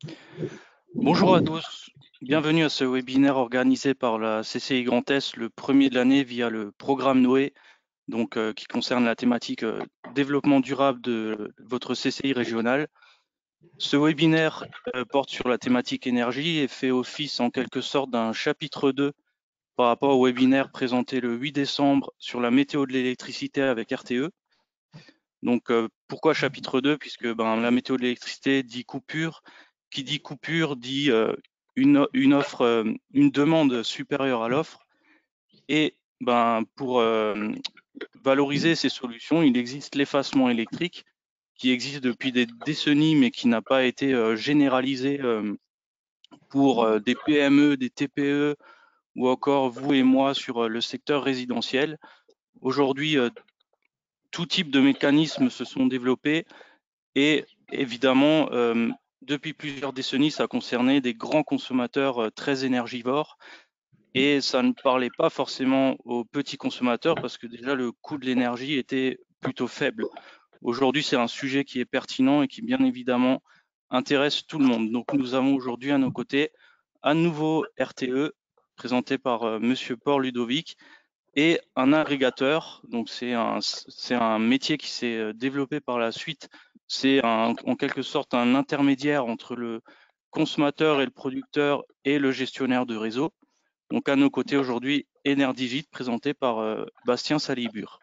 Bonjour à tous, bienvenue à ce webinaire organisé par la CCI Grand Est, le premier de l'année via le programme Noé, donc qui concerne la thématique développement durable de votre CCI régionale. Ce webinaire porte sur la thématique énergie et fait office en quelque sorte d'un chapitre 2 par rapport au webinaire présenté le 8 décembre sur la météo de l'électricité avec RTE. Donc pourquoi chapitre 2? Puisque la météo de l'électricité dit coupure. Qui dit coupure dit une demande supérieure à l'offre. Et pour valoriser ces solutions, il existe l'effacement électrique qui existe depuis des décennies mais qui n'a pas été généralisé pour des PME, des TPE ou encore vous et moi sur le secteur résidentiel. Aujourd'hui, tout type de mécanismes se sont développés et évidemment, depuis plusieurs décennies, ça concernait des grands consommateurs très énergivores et ça ne parlait pas forcément aux petits consommateurs parce que déjà le coût de l'énergie était plutôt faible. Aujourd'hui, c'est un sujet qui est pertinent et qui bien évidemment intéresse tout le monde. Donc nous avons aujourd'hui à nos côtés un nouveau RTE présenté par Monsieur Paul Ludovic et un agrégateur. Donc c'est un métier qui s'est développé par la suite. C'est en quelque sorte un intermédiaire entre le consommateur et le producteur et le gestionnaire de réseau. Donc à nos côtés aujourd'hui, Enerdigit présenté par Bastien Salibur.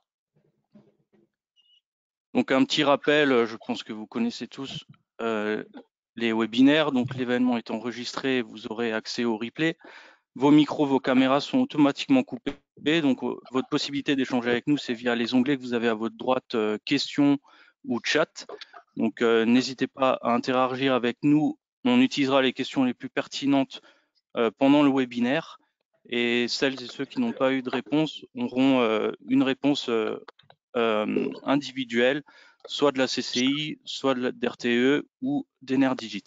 Donc un petit rappel, je pense que vous connaissez tous les webinaires. Donc l'événement est enregistré, vous aurez accès au replay. Vos micros, vos caméras sont automatiquement coupés. Donc, votre possibilité d'échanger avec nous, c'est via les onglets que vous avez à votre droite, questions ou chat. Donc, n'hésitez pas à interagir avec nous. On utilisera les questions les plus pertinentes pendant le webinaire. Et celles et ceux qui n'ont pas eu de réponse auront une réponse individuelle, soit de la CCI, soit d'RTE ou d'Enerdigit.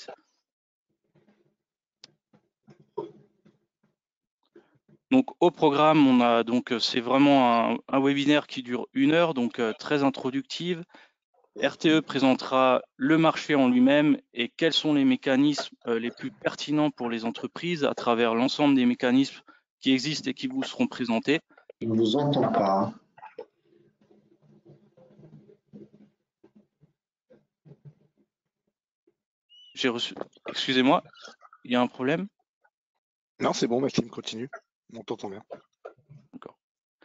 Donc au programme, on a donc c'est vraiment un webinaire qui dure 1 heure, donc très introductive. RTE présentera le marché en lui-même et quels sont les mécanismes les plus pertinents pour les entreprises à travers l'ensemble des mécanismes qui existent et qui vous seront présentés. Je ne vous entends pas. J'ai reçu. Excusez-moi, il y a un problème? Non, c'est bon, Maxime, continue. On t'entend bien. D'accord.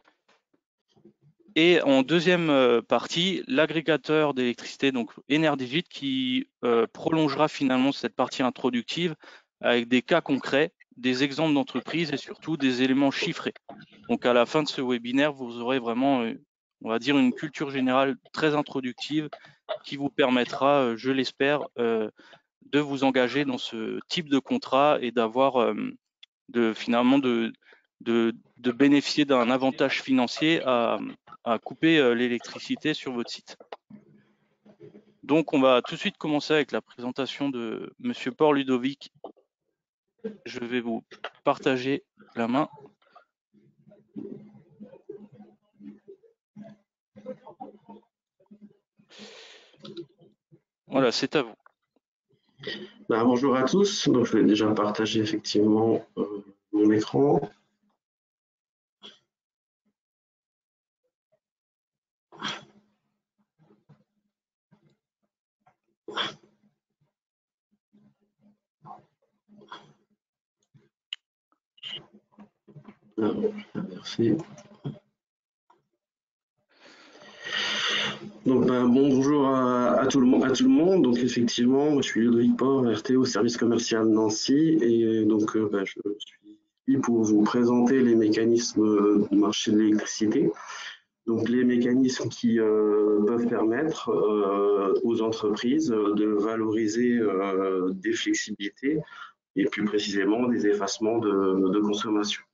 Et en deuxième partie, l'agrégateur d'électricité, donc Enerdigit, qui prolongera finalement cette partie introductive avec des cas concrets, des exemples d'entreprises et surtout des éléments chiffrés. Donc à la fin de ce webinaire, vous aurez vraiment, on va dire, une culture générale très introductive qui vous permettra, je l'espère, de vous engager dans ce type de contrat et d'avoir finalement de bénéficier d'un avantage financier à couper l'électricité sur votre site. Donc on va tout de suite commencer avec la présentation de Monsieur Paul Ludovic. Je vais vous partager la main. Voilà, c'est à vous. Bonjour à tous, donc, je vais déjà partager effectivement mon écran. Merci. Donc, bonjour à tout le monde. Donc, effectivement, moi, je suis Ludovic Port, RTO Service Commercial Nancy, et donc, je suis ici pour vous présenter les mécanismes du marché de l'électricité. Donc, les mécanismes qui peuvent permettre aux entreprises de valoriser des flexibilités et plus précisément des effacements de consommation.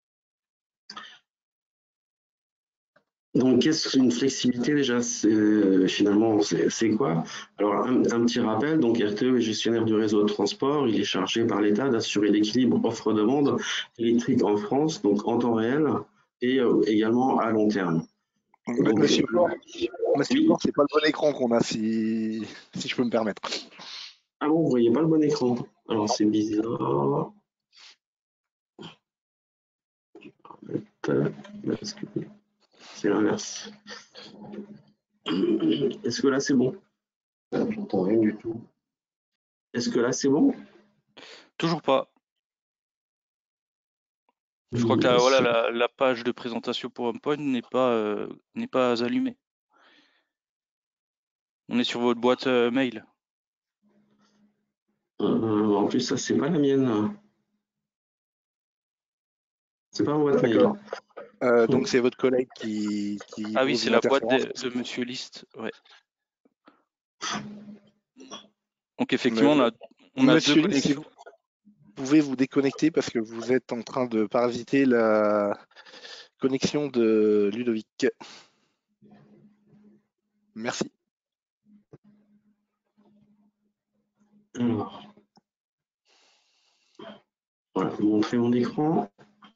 Donc, qu'est-ce qu'une flexibilité déjà? Finalement, c'est quoi? Alors, un petit rappel, donc RTE est gestionnaire du réseau de transport. Il est chargé par l'État d'assurer l'équilibre offre-demande électrique en France, donc en temps réel et également à long terme. Donc, Monsieur Port, c'est pas le bon écran qu'on a, si je peux me permettre. Ah bon, vous voyez pas le bon écran. Alors c'est bizarre. C'est l'inverse. Est-ce que là c'est bon? J'entends rien du tout. Est-ce que là c'est bon? Toujours pas. Je crois que voilà, la page de présentation PowerPoint n'est pas allumée. On est sur votre boîte mail. En plus, ça, c'est pas la mienne. C'est pas ma boîte mail. D'accord. Donc c'est votre collègue qui Ah oui, pose c'est une la boîte interférence. de Monsieur List. Ouais. Donc effectivement, on a deux Monsieur Lys, si connexions. vous pouvez vous déconnecter parce que vous êtes en train de parasiter la connexion de Ludovic. Merci. Alors, voilà, montrer mon écran.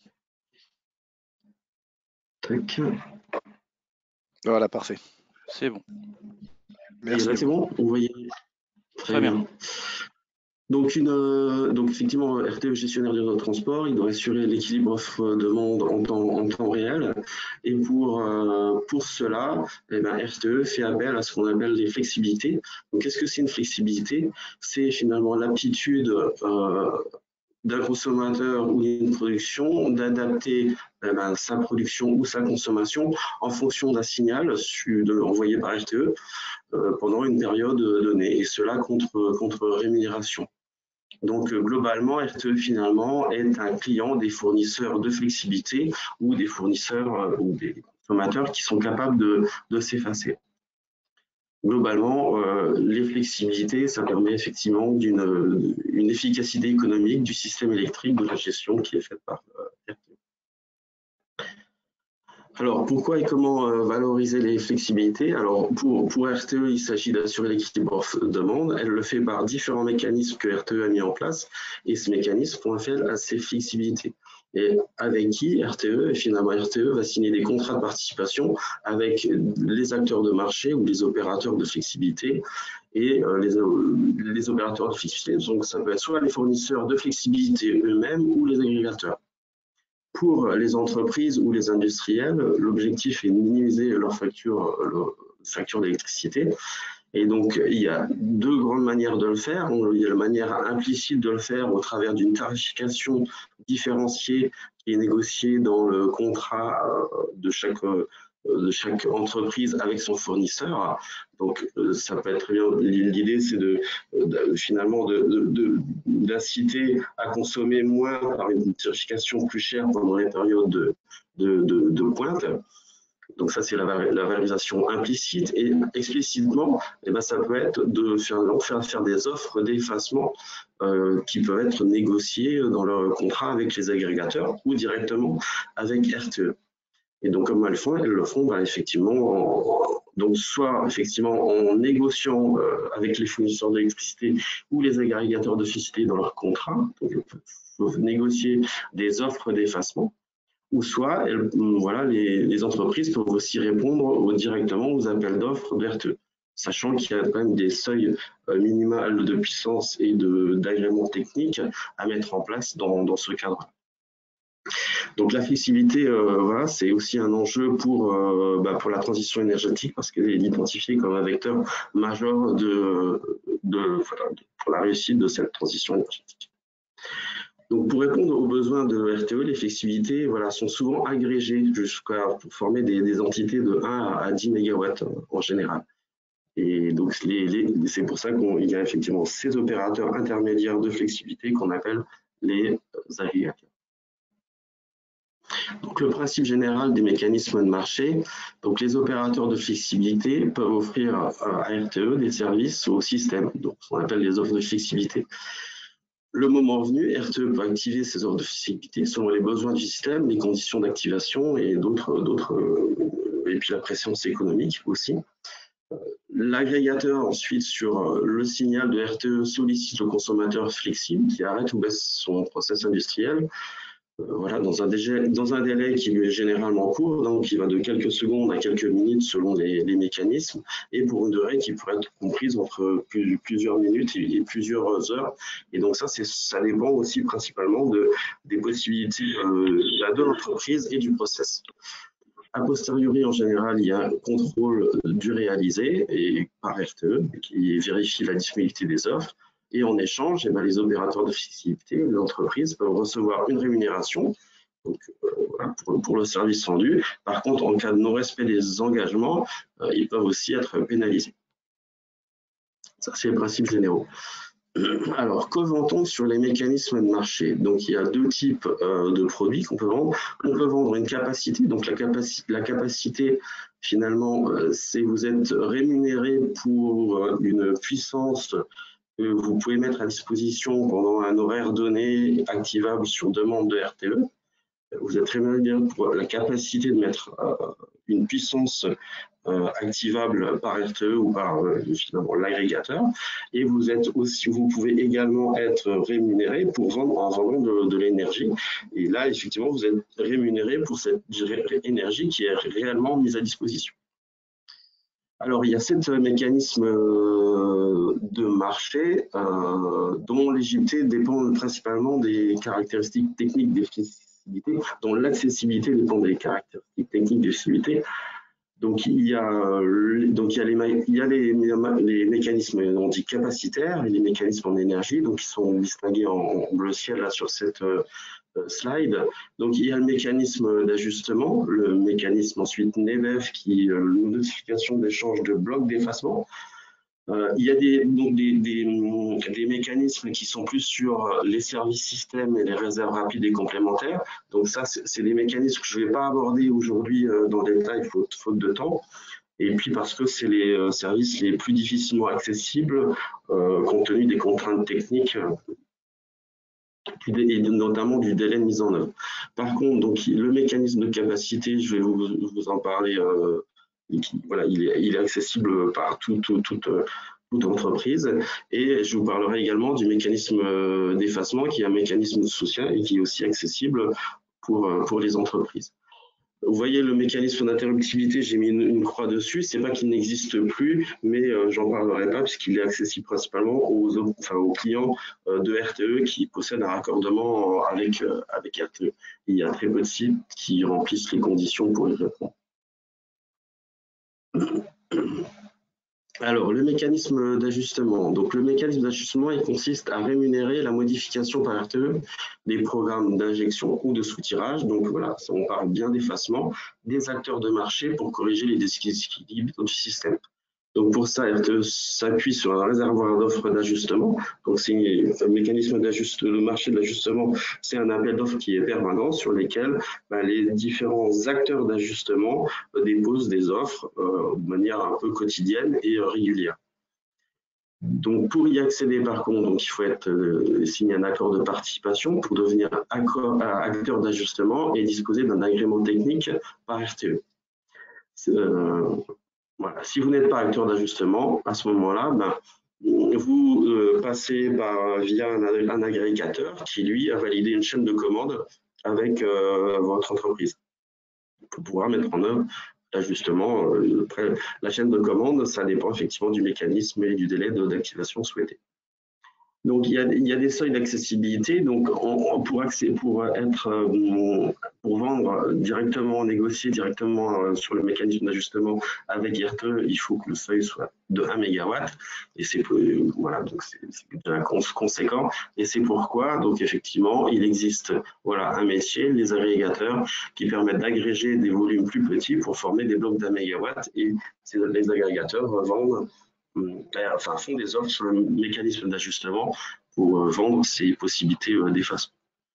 Tac. Voilà, parfait. C'est bon. Et là, c'est bon? Vous voyez? Très bien. Donc, effectivement, RTE, gestionnaire du réseau de transport, il doit assurer l'équilibre offre-demande en temps réel. Et pour cela, RTE fait appel à ce qu'on appelle des flexibilités. Donc, qu'est-ce que c'est une flexibilité? C'est finalement l'aptitude d'un consommateur ou d'une production d'adapter sa production ou sa consommation en fonction d'un signal envoyé par RTE pendant une période donnée, et cela contre rémunération. Donc globalement, RTE finalement est un client des fournisseurs de flexibilité ou des fournisseurs ou des consommateurs qui sont capables de s'effacer. Globalement, les flexibilités, ça permet effectivement une efficacité économique du système électrique de la gestion qui est faite par RTE. Alors, pourquoi et comment valoriser les flexibilités? Alors, pour RTE, il s'agit d'assurer l'équilibre offre-demande. Elle le fait par différents mécanismes que RTE a mis en place, et ces mécanismes font appel à ces flexibilités. Et avec qui RTE? Et finalement, RTE va signer des contrats de participation avec les acteurs de marché ou les opérateurs de flexibilité. Et les opérateurs de flexibilité, donc ça peut être soit les fournisseurs de flexibilité eux-mêmes ou les agrégateurs. Pour les entreprises ou les industriels, l'objectif est de minimiser leur facture d'électricité. Et donc, il y a deux grandes manières de le faire. Il y a la manière implicite de le faire au travers d'une tarification différenciée qui est négociée dans le contrat de chaque entreprise avec son fournisseur. Donc, ça peut être très bien. L'idée, c'est finalement d'inciter à consommer moins par une tarification plus chère pendant les périodes de pointe. Donc ça, c'est la valorisation implicite. Et explicitement, ça peut être de faire des offres d'effacement qui peuvent être négociées dans leur contrat avec les agrégateurs ou directement avec RTE. Et donc, comme elles le font effectivement, donc soit effectivement en négociant avec les fournisseurs d'électricité ou les agrégateurs de flexibilité dans leur contrat, donc ils peuvent négocier des offres d'effacement, ou soit voilà, les entreprises peuvent aussi répondre directement aux appels d'offres de RTE, sachant qu'il y a quand même des seuils minimaux de puissance et d'agrément technique à mettre en place dans ce cadre. Donc la flexibilité, voilà, c'est aussi un enjeu pour la transition énergétique parce qu'elle est identifiée comme un vecteur majeur pour la réussite de cette transition énergétique. Donc pour répondre aux besoins de RTE, les flexibilités sont souvent agrégées pour former des entités de 1 à 10 MW en général. Et donc c'est pour ça qu'il y a effectivement ces opérateurs intermédiaires de flexibilité qu'on appelle les agrégateurs. Donc, le principe général des mécanismes de marché, donc les opérateurs de flexibilité peuvent offrir à RTE des services au système, donc ce qu'on appelle les offres de flexibilité. Le moment venu, RTE peut activer ces offres de flexibilité selon les besoins du système, les conditions d'activation et et puis la présence économique aussi. L'agrégateur, ensuite, sur le signal de RTE, sollicite le consommateur flexible qui arrête ou baisse son process industriel voilà, dans un délai qui est généralement court, donc qui va de quelques secondes à quelques minutes selon les mécanismes, et pour une durée qui pourrait être comprise entre plusieurs minutes et plusieurs heures. Et donc ça dépend aussi principalement des possibilités de l'entreprise et du process. A posteriori, en général, il y a un contrôle du réalisé et par RTE qui vérifie la disponibilité des offres. Et en échange, eh bien, les opérateurs de flexibilité, les entreprises peuvent recevoir une rémunération donc, voilà, pour le service rendu. Par contre, en cas de non-respect des engagements, ils peuvent aussi être pénalisés. Ça, c'est les principes généraux. Alors, que vend-on sur les mécanismes de marché? Donc, il y a deux types de produits qu'on peut vendre. On peut vendre une capacité. Donc, la capacité finalement, c'est vous êtes rémunéré pour une puissance que vous pouvez mettre à disposition pendant un horaire donné, activable sur demande de RTE. Vous êtes rémunéré pour la capacité de mettre une puissance activable par RTE ou par finalement l'agrégateur, et vous pouvez également être rémunéré pour vendre en vendant de l'énergie, et là effectivement vous êtes rémunéré pour cette énergie qui est réellement mise à disposition. Alors, il y a 7 mécanismes de marché dont l'éligibilité dépend principalement des caractéristiques techniques des flexibilités, dont l'accessibilité dépend des caractéristiques techniques des flexibilités. Donc, il y a les mécanismes, on dit capacitaires, et les mécanismes en énergie, donc qui sont distingués en bleu ciel là sur cette slide. Donc, il y a le mécanisme d'ajustement, le mécanisme ensuite NEVEF qui est une notification d'échange de blocs d'effacement. Il y a des mécanismes qui sont plus sur les services systèmes et les réserves rapides et complémentaires. Donc ça, c'est des mécanismes que je ne vais pas aborder aujourd'hui dans le détail, faute de temps. Et puis parce que c'est les services les plus difficilement accessibles compte tenu des contraintes techniques et notamment du délai de mise en œuvre. Par contre, donc, le mécanisme de capacité, je vais vous en parler, voilà, il est accessible par toute entreprise. Et je vous parlerai également du mécanisme d'effacement, qui est un mécanisme social et qui est aussi accessible pour les entreprises. Vous voyez le mécanisme d'interruptibilité, j'ai mis une croix dessus. C'est pas qu'il n'existe plus, mais j'en parlerai pas puisqu'il est accessible principalement aux clients de RTE qui possèdent un raccordement avec RTE. Il y a très peu de sites qui remplissent les conditions pour y répondre. Alors, le mécanisme d'ajustement. Donc, le mécanisme d'ajustement, il consiste à rémunérer la modification par RTE des programmes d'injection ou de soutirage. Donc, voilà, on parle bien d'effacement des acteurs de marché pour corriger les déséquilibres du système. Donc, pour ça, RTE s'appuie sur un réservoir d'offres d'ajustement. Donc, c'est un mécanisme le marché de l'ajustement, c'est un appel d'offres qui est permanent sur lesquels les différents acteurs d'ajustement déposent des offres de manière un peu quotidienne et régulière. Donc, pour y accéder, par contre, donc, il faut signer un accord de participation pour devenir acteur d'ajustement et disposer d'un agrément technique par RTE. Voilà. Si vous n'êtes pas acteur d'ajustement, à ce moment-là, vous passez via un agrégateur qui, lui, a validé une chaîne de commande avec votre entreprise pour pouvoir mettre en œuvre l'ajustement. La chaîne de commande, ça dépend effectivement du mécanisme et du délai d'activation souhaité. Donc, il y a des seuils d'accessibilité. Donc, pour vendre directement, négocier directement sur le mécanisme d'ajustement avec RTE, il faut que le seuil soit de 1 MW. Et c'est voilà, donc c'est bien conséquent. Et c'est pourquoi, donc effectivement, il existe un métier, les agrégateurs, qui permettent d'agréger des volumes plus petits pour former des blocs d'1 MW. Et les agrégateurs font des offres sur le mécanisme d'ajustement pour vendre ces possibilités d'effacement.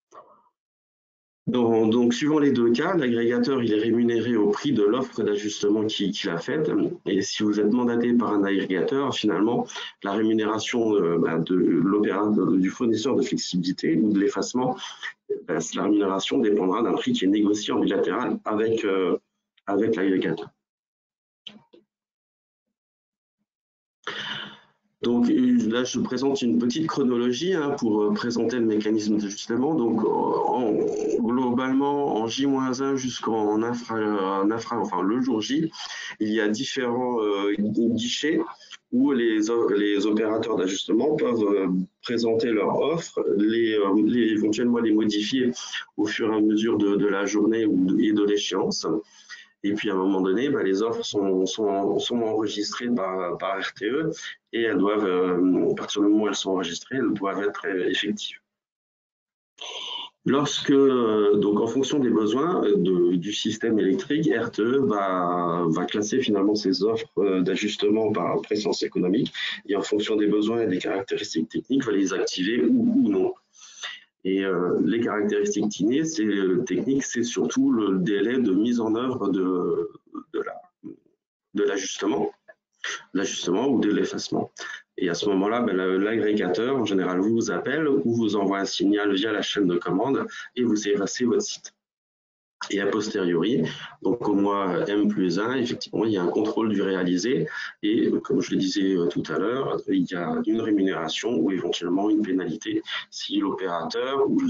Donc, suivant les deux cas, l'agrégateur il est rémunéré au prix de l'offre d'ajustement qu'il a faite. Et si vous êtes mandaté par un agrégateur, finalement, la rémunération du fournisseur de flexibilité ou de l'effacement, la rémunération dépendra d'un prix qui est négocié en bilatéral avec l'agrégateur. Donc là, je présente une petite chronologie pour présenter le mécanisme d'ajustement. Donc globalement, en J-1 jusqu'en enfin le jour J, il y a différents guichets où les opérateurs d'ajustement peuvent présenter leur offre, éventuellement les modifier au fur et à mesure de la journée et de l'échéance. Et puis à un moment donné, les offres sont enregistrées par RTE et elles doivent, à partir du moment où elles sont enregistrées, elles doivent être effectives. Lorsque, donc en fonction des besoins du système électrique, RTE va classer finalement ses offres d'ajustement par présence économique et en fonction des besoins et des caractéristiques techniques, va les activer ou non. Et les caractéristiques techniques, c'est surtout le délai de mise en œuvre de l'ajustement ou de l'effacement. Et à ce moment-là, l'agrégateur, en général, vous appelle ou vous envoie un signal via la chaîne de commande et vous effacez votre site. Et a posteriori, donc au mois M+1, effectivement, il y a un contrôle du réalisé et, comme je le disais tout à l'heure, il y a une rémunération ou éventuellement une pénalité si l'opérateur ou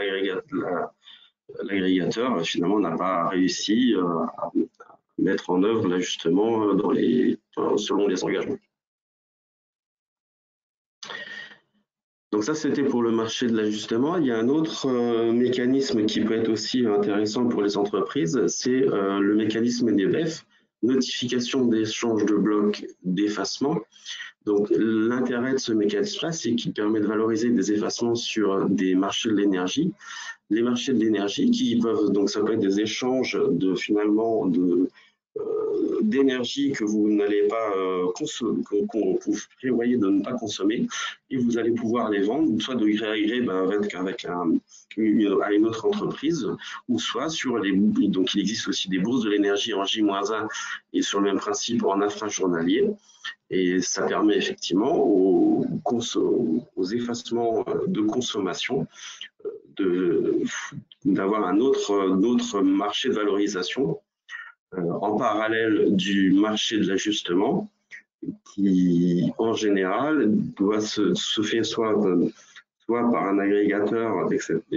l'agrégateur finalement n'a pas réussi à mettre en œuvre l'ajustement selon les engagements. Donc ça, c'était pour le marché de l'ajustement. Il y a un autre mécanisme qui peut être aussi intéressant pour les entreprises, c'est le mécanisme NEBEF, notification d'échange de blocs d'effacement. Donc l'intérêt de ce mécanisme-là, c'est qu'il permet de valoriser des effacements sur des marchés de l'énergie. Les marchés de l'énergie qui peuvent, donc ça peut être des échanges d'énergie que vous n'allez pas consommer, que vous prévoyez de ne pas consommer, et vous allez pouvoir les vendre, soit de gré à gré à une autre entreprise, ou soit sur donc il existe aussi des bourses de l'énergie en J-1 et sur le même principe en infrajournalier, et ça permet effectivement aux effacements de consommation d'avoir un autre marché de valorisation en parallèle du marché de l'ajustement qui, en général, doit se faire soit par un agrégateur,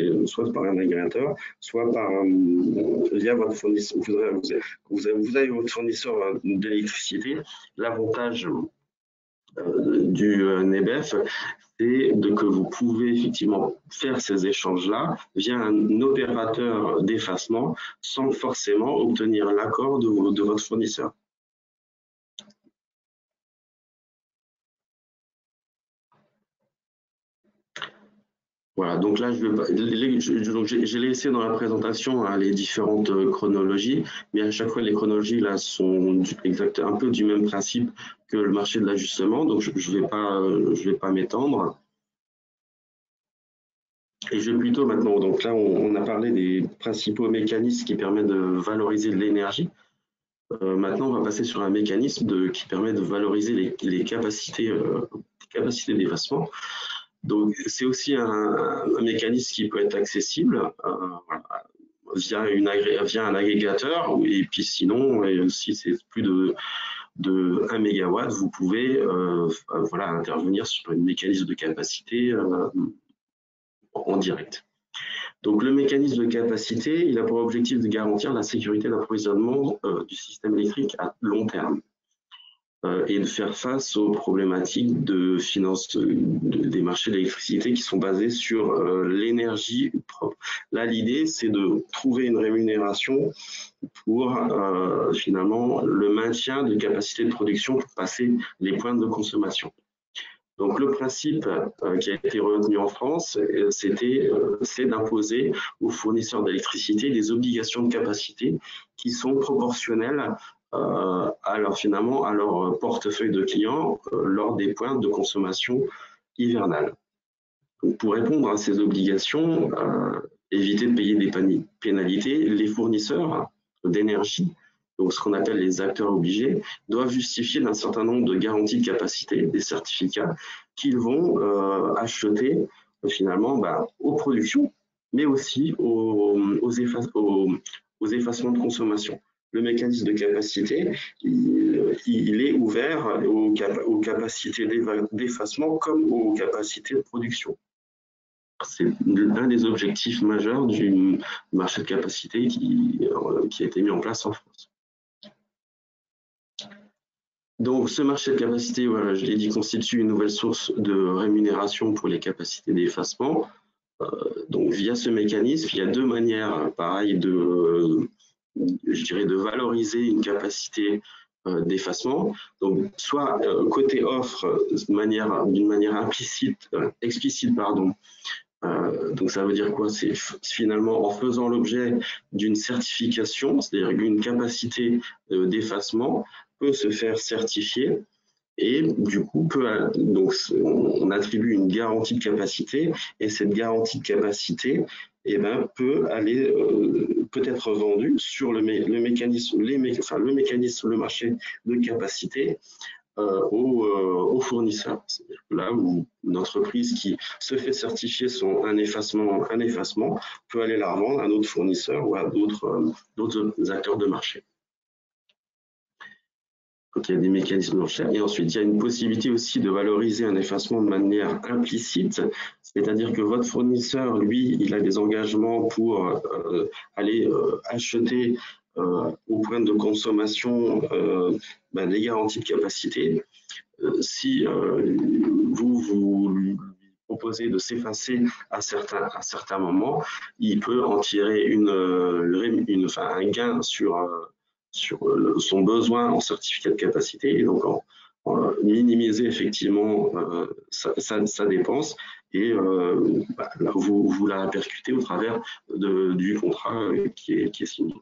soit via votre fournisseur. Vous avez votre fournisseur d'électricité. L'avantage du NEBEF, c'est que vous pouvez effectivement faire ces échanges-là via un opérateur d'effacement sans forcément obtenir l'accord de votre fournisseur. Voilà, donc là, j'ai laissé dans la présentation les différentes chronologies, mais à chaque fois, les chronologies là sont un peu du même principe que le marché de l'ajustement, donc je ne vais pas m'étendre. Et je vais plutôt maintenant, donc là, on a parlé des principaux mécanismes qui permettent de valoriser de l'énergie. Maintenant, on va passer sur un mécanisme qui permet de valoriser les capacités d'effacement. Donc, c'est aussi un mécanisme qui peut être accessible via un agrégateur, et puis sinon, si c'est plus de 1 MW, vous pouvez intervenir sur un mécanisme de capacité en direct. Donc, le mécanisme de capacité, il a pour objectif de garantir la sécurité d'approvisionnement du système électrique à long terme et de faire face aux problématiques de finance des marchés de l'électricité qui sont basés sur l'énergie propre. Là, l'idée, c'est de trouver une rémunération pour finalement le maintien de capacité de production pour passer les pointes de consommation. Donc, le principe qui a été retenu en France, c'est d'imposer aux fournisseurs d'électricité des obligations de capacité qui sont proportionnelles à leur portefeuille de clients lors des pointes de consommation hivernales. Donc, pour répondre à ces obligations, éviter de payer des pénalités, les fournisseurs d'énergie, donc ce qu'on appelle les acteurs obligés, doivent justifier d'un certain nombre de garanties de capacité, des certificats qu'ils vont acheter finalement aux productions, mais aussi aux effacements de consommation. le mécanisme de capacité, il est ouvert aux capacités d'effacement comme aux capacités de production. C'est un des objectifs majeurs du marché de capacité qui a été mis en place en France. Donc, ce marché de capacité, voilà, je l'ai dit, constitue une nouvelle source de rémunération pour les capacités d'effacement. Donc, via ce mécanisme, il y a deux manières, pareil, je dirais, de valoriser une capacité d'effacement. Donc, soit côté offre, d'une manière explicite, pardon. Donc, ça veut dire quoi? C'est finalement en faisant l'objet d'une certification, c'est-à-dire qu'une capacité d'effacement peut se faire certifier et du coup donc on attribue une garantie de capacité et cette garantie de capacité peut être vendue sur le marché de capacité aux fournisseurs. C'est-à-dire que là où une entreprise qui se fait certifier un effacement peut aller la revendre à un autre fournisseur ou à d'autres acteurs de marché. Donc, il y a des mécanismes d'enchère. Et ensuite, il y a une possibilité aussi de valoriser un effacement de manière implicite, c'est-à-dire que votre fournisseur, lui, il a des engagements pour aller acheter au point de consommation des garanties de capacité. Si vous lui proposez de s'effacer à certains moments, il peut en tirer un gain sur son besoin en certificat de capacité et donc minimiser effectivement sa dépense et là, vous la répercutez au travers du contrat qui est signé.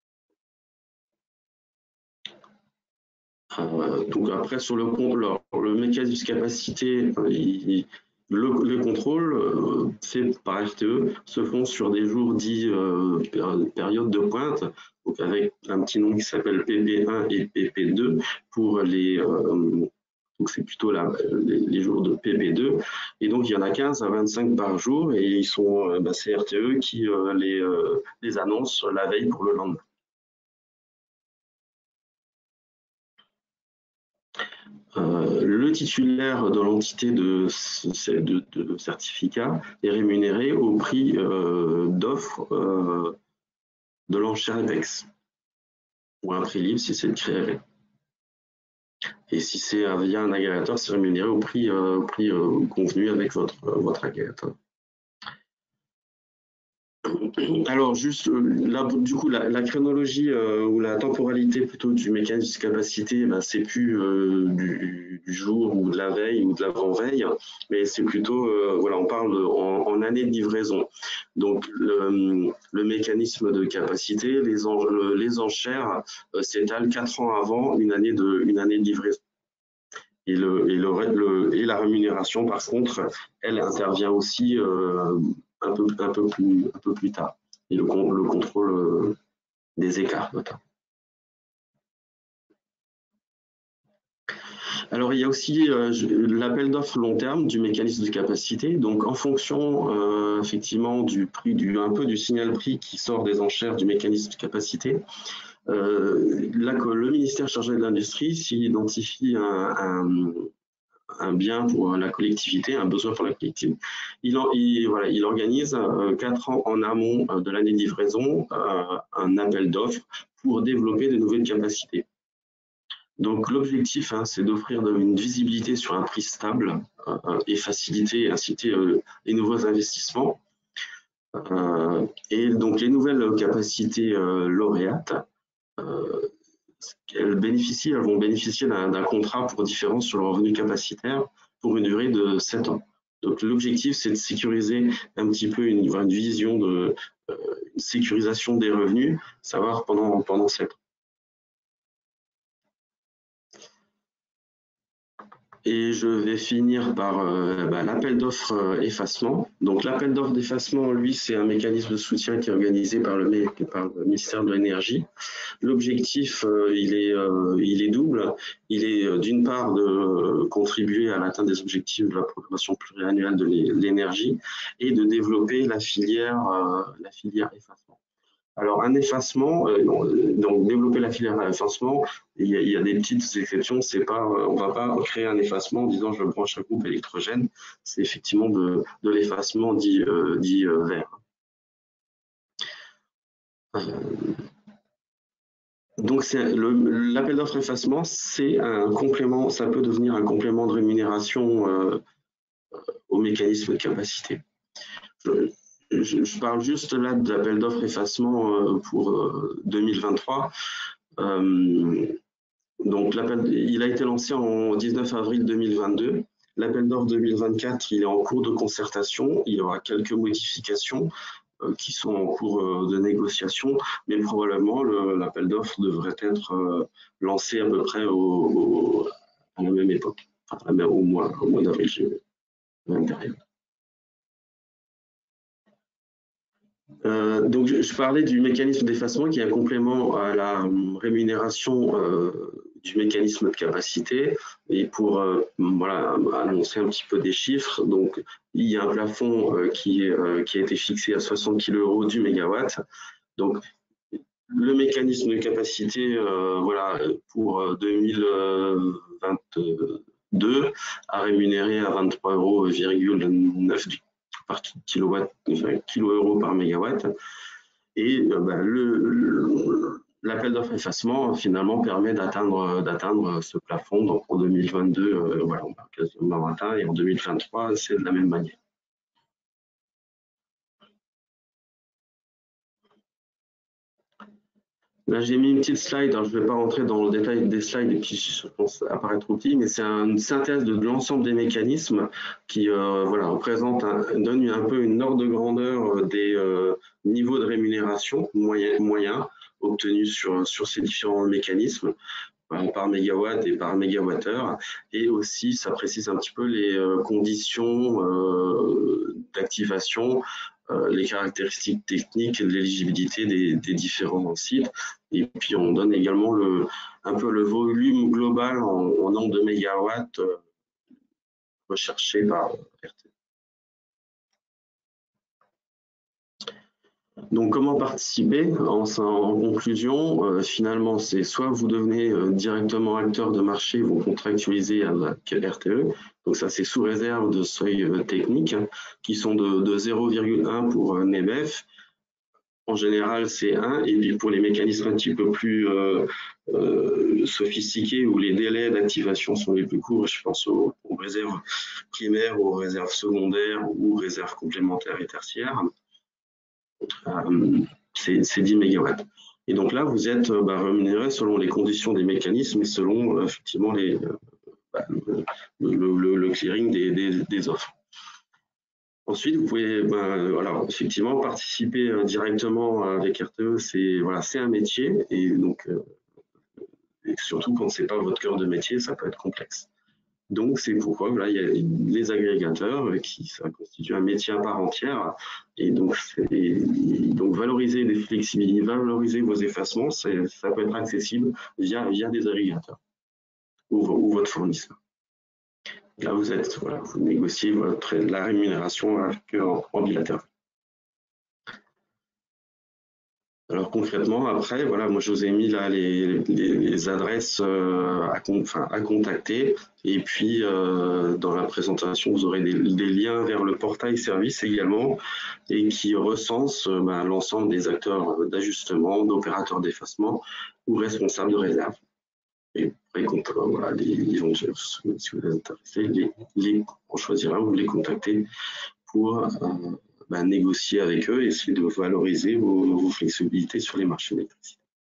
Donc après sur le mécanisme de capacité, le contrôle fait par RTE se font sur des jours dits période de pointe, donc avec un petit nom qui s'appelle PP1 et PP2 pour donc c'est plutôt les jours de PP2 et donc il y en a 15 à 25 par jour et c'est RTE qui les annonce la veille pour le lendemain. Le titulaire de l'entité de certificat est rémunéré au prix d'offre de l'enchère EPEX ou un prix libre si c'est le créé. Et si c'est via un agrégateur, c'est rémunéré au prix convenu avec votre agrégateur. Alors, juste là, du coup, la chronologie ou la temporalité plutôt du mécanisme de capacité, c'est plus du jour ou de la veille ou de l'avant-veille, mais c'est plutôt, voilà, on parle en année de livraison. Donc, le mécanisme de capacité, les enchères s'étalent 4 ans avant une année de livraison. Et la rémunération, par contre, elle intervient aussi un peu plus tard. Et le contrôle des écarts, notamment. Alors, il y a aussi l'appel d'offres long terme du mécanisme de capacité. Donc, en fonction, effectivement, un peu du signal prix qui sort des enchères du mécanisme de capacité, le ministère chargé de l'industrie, s'il identifie un bien pour la collectivité, un besoin pour la collectivité. Il organise 4 ans en amont de l'année de livraison un appel d'offres pour développer de nouvelles capacités. Donc l'objectif, c'est d'offrir une visibilité sur un prix stable et faciliter et inciter les nouveaux investissements. Et donc les nouvelles capacités lauréates, elles vont bénéficier d'un contrat pour différence sur le revenu capacitaire pour une durée de 7 ans. Donc l'objectif, c'est de sécuriser un petit peu une vision de sécurisation des revenus, savoir pendant 7 ans. Et je vais finir par l'appel d'offres effacement. Donc l'appel d'offres d'effacement, lui, c'est un mécanisme de soutien qui est organisé par le ministère de l'Énergie. L'objectif, il est double. Il est d'une part de contribuer à l'atteinte des objectifs de la programmation pluriannuelle de l'énergie et de développer la filière effacement. Alors, un effacement, donc développer la filière à effacement, il y a des petites exceptions. C'est pas, on va pas créer un effacement en disant je branche un groupe électrogène. C'est effectivement de l'effacement dit vert. Donc, l'appel d'offres effacement, c'est un complément, ça peut devenir un complément de rémunération au mécanisme de capacité. Je parle juste là de l'appel d'offres effacement pour 2023. Donc, il a été lancé en 19 avril 2022. L'appel d'offres 2024, il est en cours de concertation. Il y aura quelques modifications qui sont en cours de négociation, mais probablement l'appel d'offres devrait être lancé à peu près à la même époque, enfin, au mois d'avril, même période. Donc, je parlais du mécanisme d'effacement qui est un complément à la rémunération du mécanisme de capacité. Et pour voilà, annoncer un petit peu des chiffres, donc il y a un plafond qui a été fixé à 60 kg du mégawatt. Donc, le mécanisme de capacité, voilà, pour 2022 a rémunéré à 23,9 € par kilo-euro par mégawatt. Et l'appel d'offres effacement finalement permet d'atteindre ce plafond. Donc en 2022, voilà, on a quasiment atteint, et en 2023, c'est de la même manière. Là, j'ai mis une petite slide. Alors, je ne vais pas rentrer dans le détail des slides et puis je pense que ça apparaît trop petit, mais c'est une synthèse de l'ensemble des mécanismes qui voilà, donne un peu une ordre de grandeur des niveaux de rémunération moyens obtenus sur ces différents mécanismes par mégawatt et par mégawattheure. Et aussi, ça précise un petit peu les conditions d'activation, les caractéristiques techniques et de l'éligibilité des différents sites. Et puis, on donne également un peu le volume global en nombre de mégawatts recherché par RTE. Donc, comment participer? En conclusion, finalement, c'est soit vous devenez directement acteur de marché, vous contractualisez avec RTE. Donc, ça, c'est sous réserve de seuils techniques qui sont de 0,1 pour NEBEF. En général, c'est 1. Et puis, pour les mécanismes un petit peu plus sophistiqués où les délais d'activation sont les plus courts, je pense aux réserves primaires, aux réserves secondaires ou réserves complémentaires et tertiaires. C'est 10 MW. Et donc là, vous êtes rémunéré selon les conditions des mécanismes et selon effectivement le clearing des offres. Ensuite, vous pouvez voilà, effectivement participer directement avec RTE, c'est un métier, et donc et surtout quand c'est pas votre cœur de métier, ça peut être complexe. Donc, c'est pourquoi voilà, il y a les agrégateurs ça constitue un métier à part entière. Et donc, valoriser les flexibilités, valoriser vos effacements, ça peut être accessible via des agrégateurs ou votre fournisseur. Là, vous négociez la rémunération en bilatéral. Alors concrètement, après, voilà, moi je vous ai mis là les adresses à contacter, et puis dans la présentation, vous aurez des liens vers le portail service également, et qui recense l'ensemble des acteurs d'ajustement, d'opérateurs d'effacement ou responsables de réserve. Et après, voilà, si vous êtes intéressé, on choisira ou les contacter pour négocier avec eux et essayer de valoriser vos flexibilités sur les marchés d'électricité.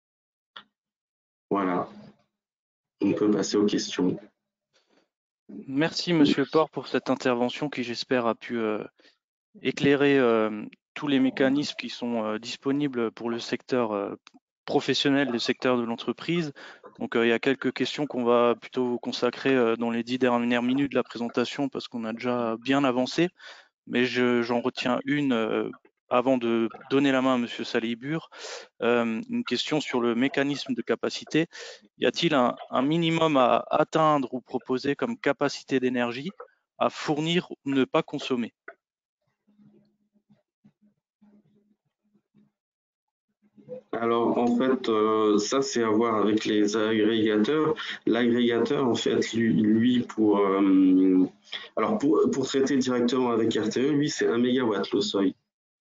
Voilà, on peut passer aux questions. Merci Monsieur Port pour cette intervention qui, j'espère, a pu éclairer tous les mécanismes qui sont disponibles pour le secteur professionnel, le secteur de l'entreprise. Donc il y a quelques questions qu'on va plutôt consacrer dans les 10 dernières minutes de la présentation parce qu'on a déjà bien avancé. Mais j'en retiens une avant de donner la main à Monsieur Salibur. Une question sur le mécanisme de capacité. Y a-t-il un minimum à atteindre ou proposer comme capacité d'énergie à fournir ou ne pas consommer? Alors, en fait, ça, c'est à voir avec les agrégateurs. L'agrégateur, en fait, lui pour traiter directement avec RTE, lui, c'est 1 mégawatt le seuil.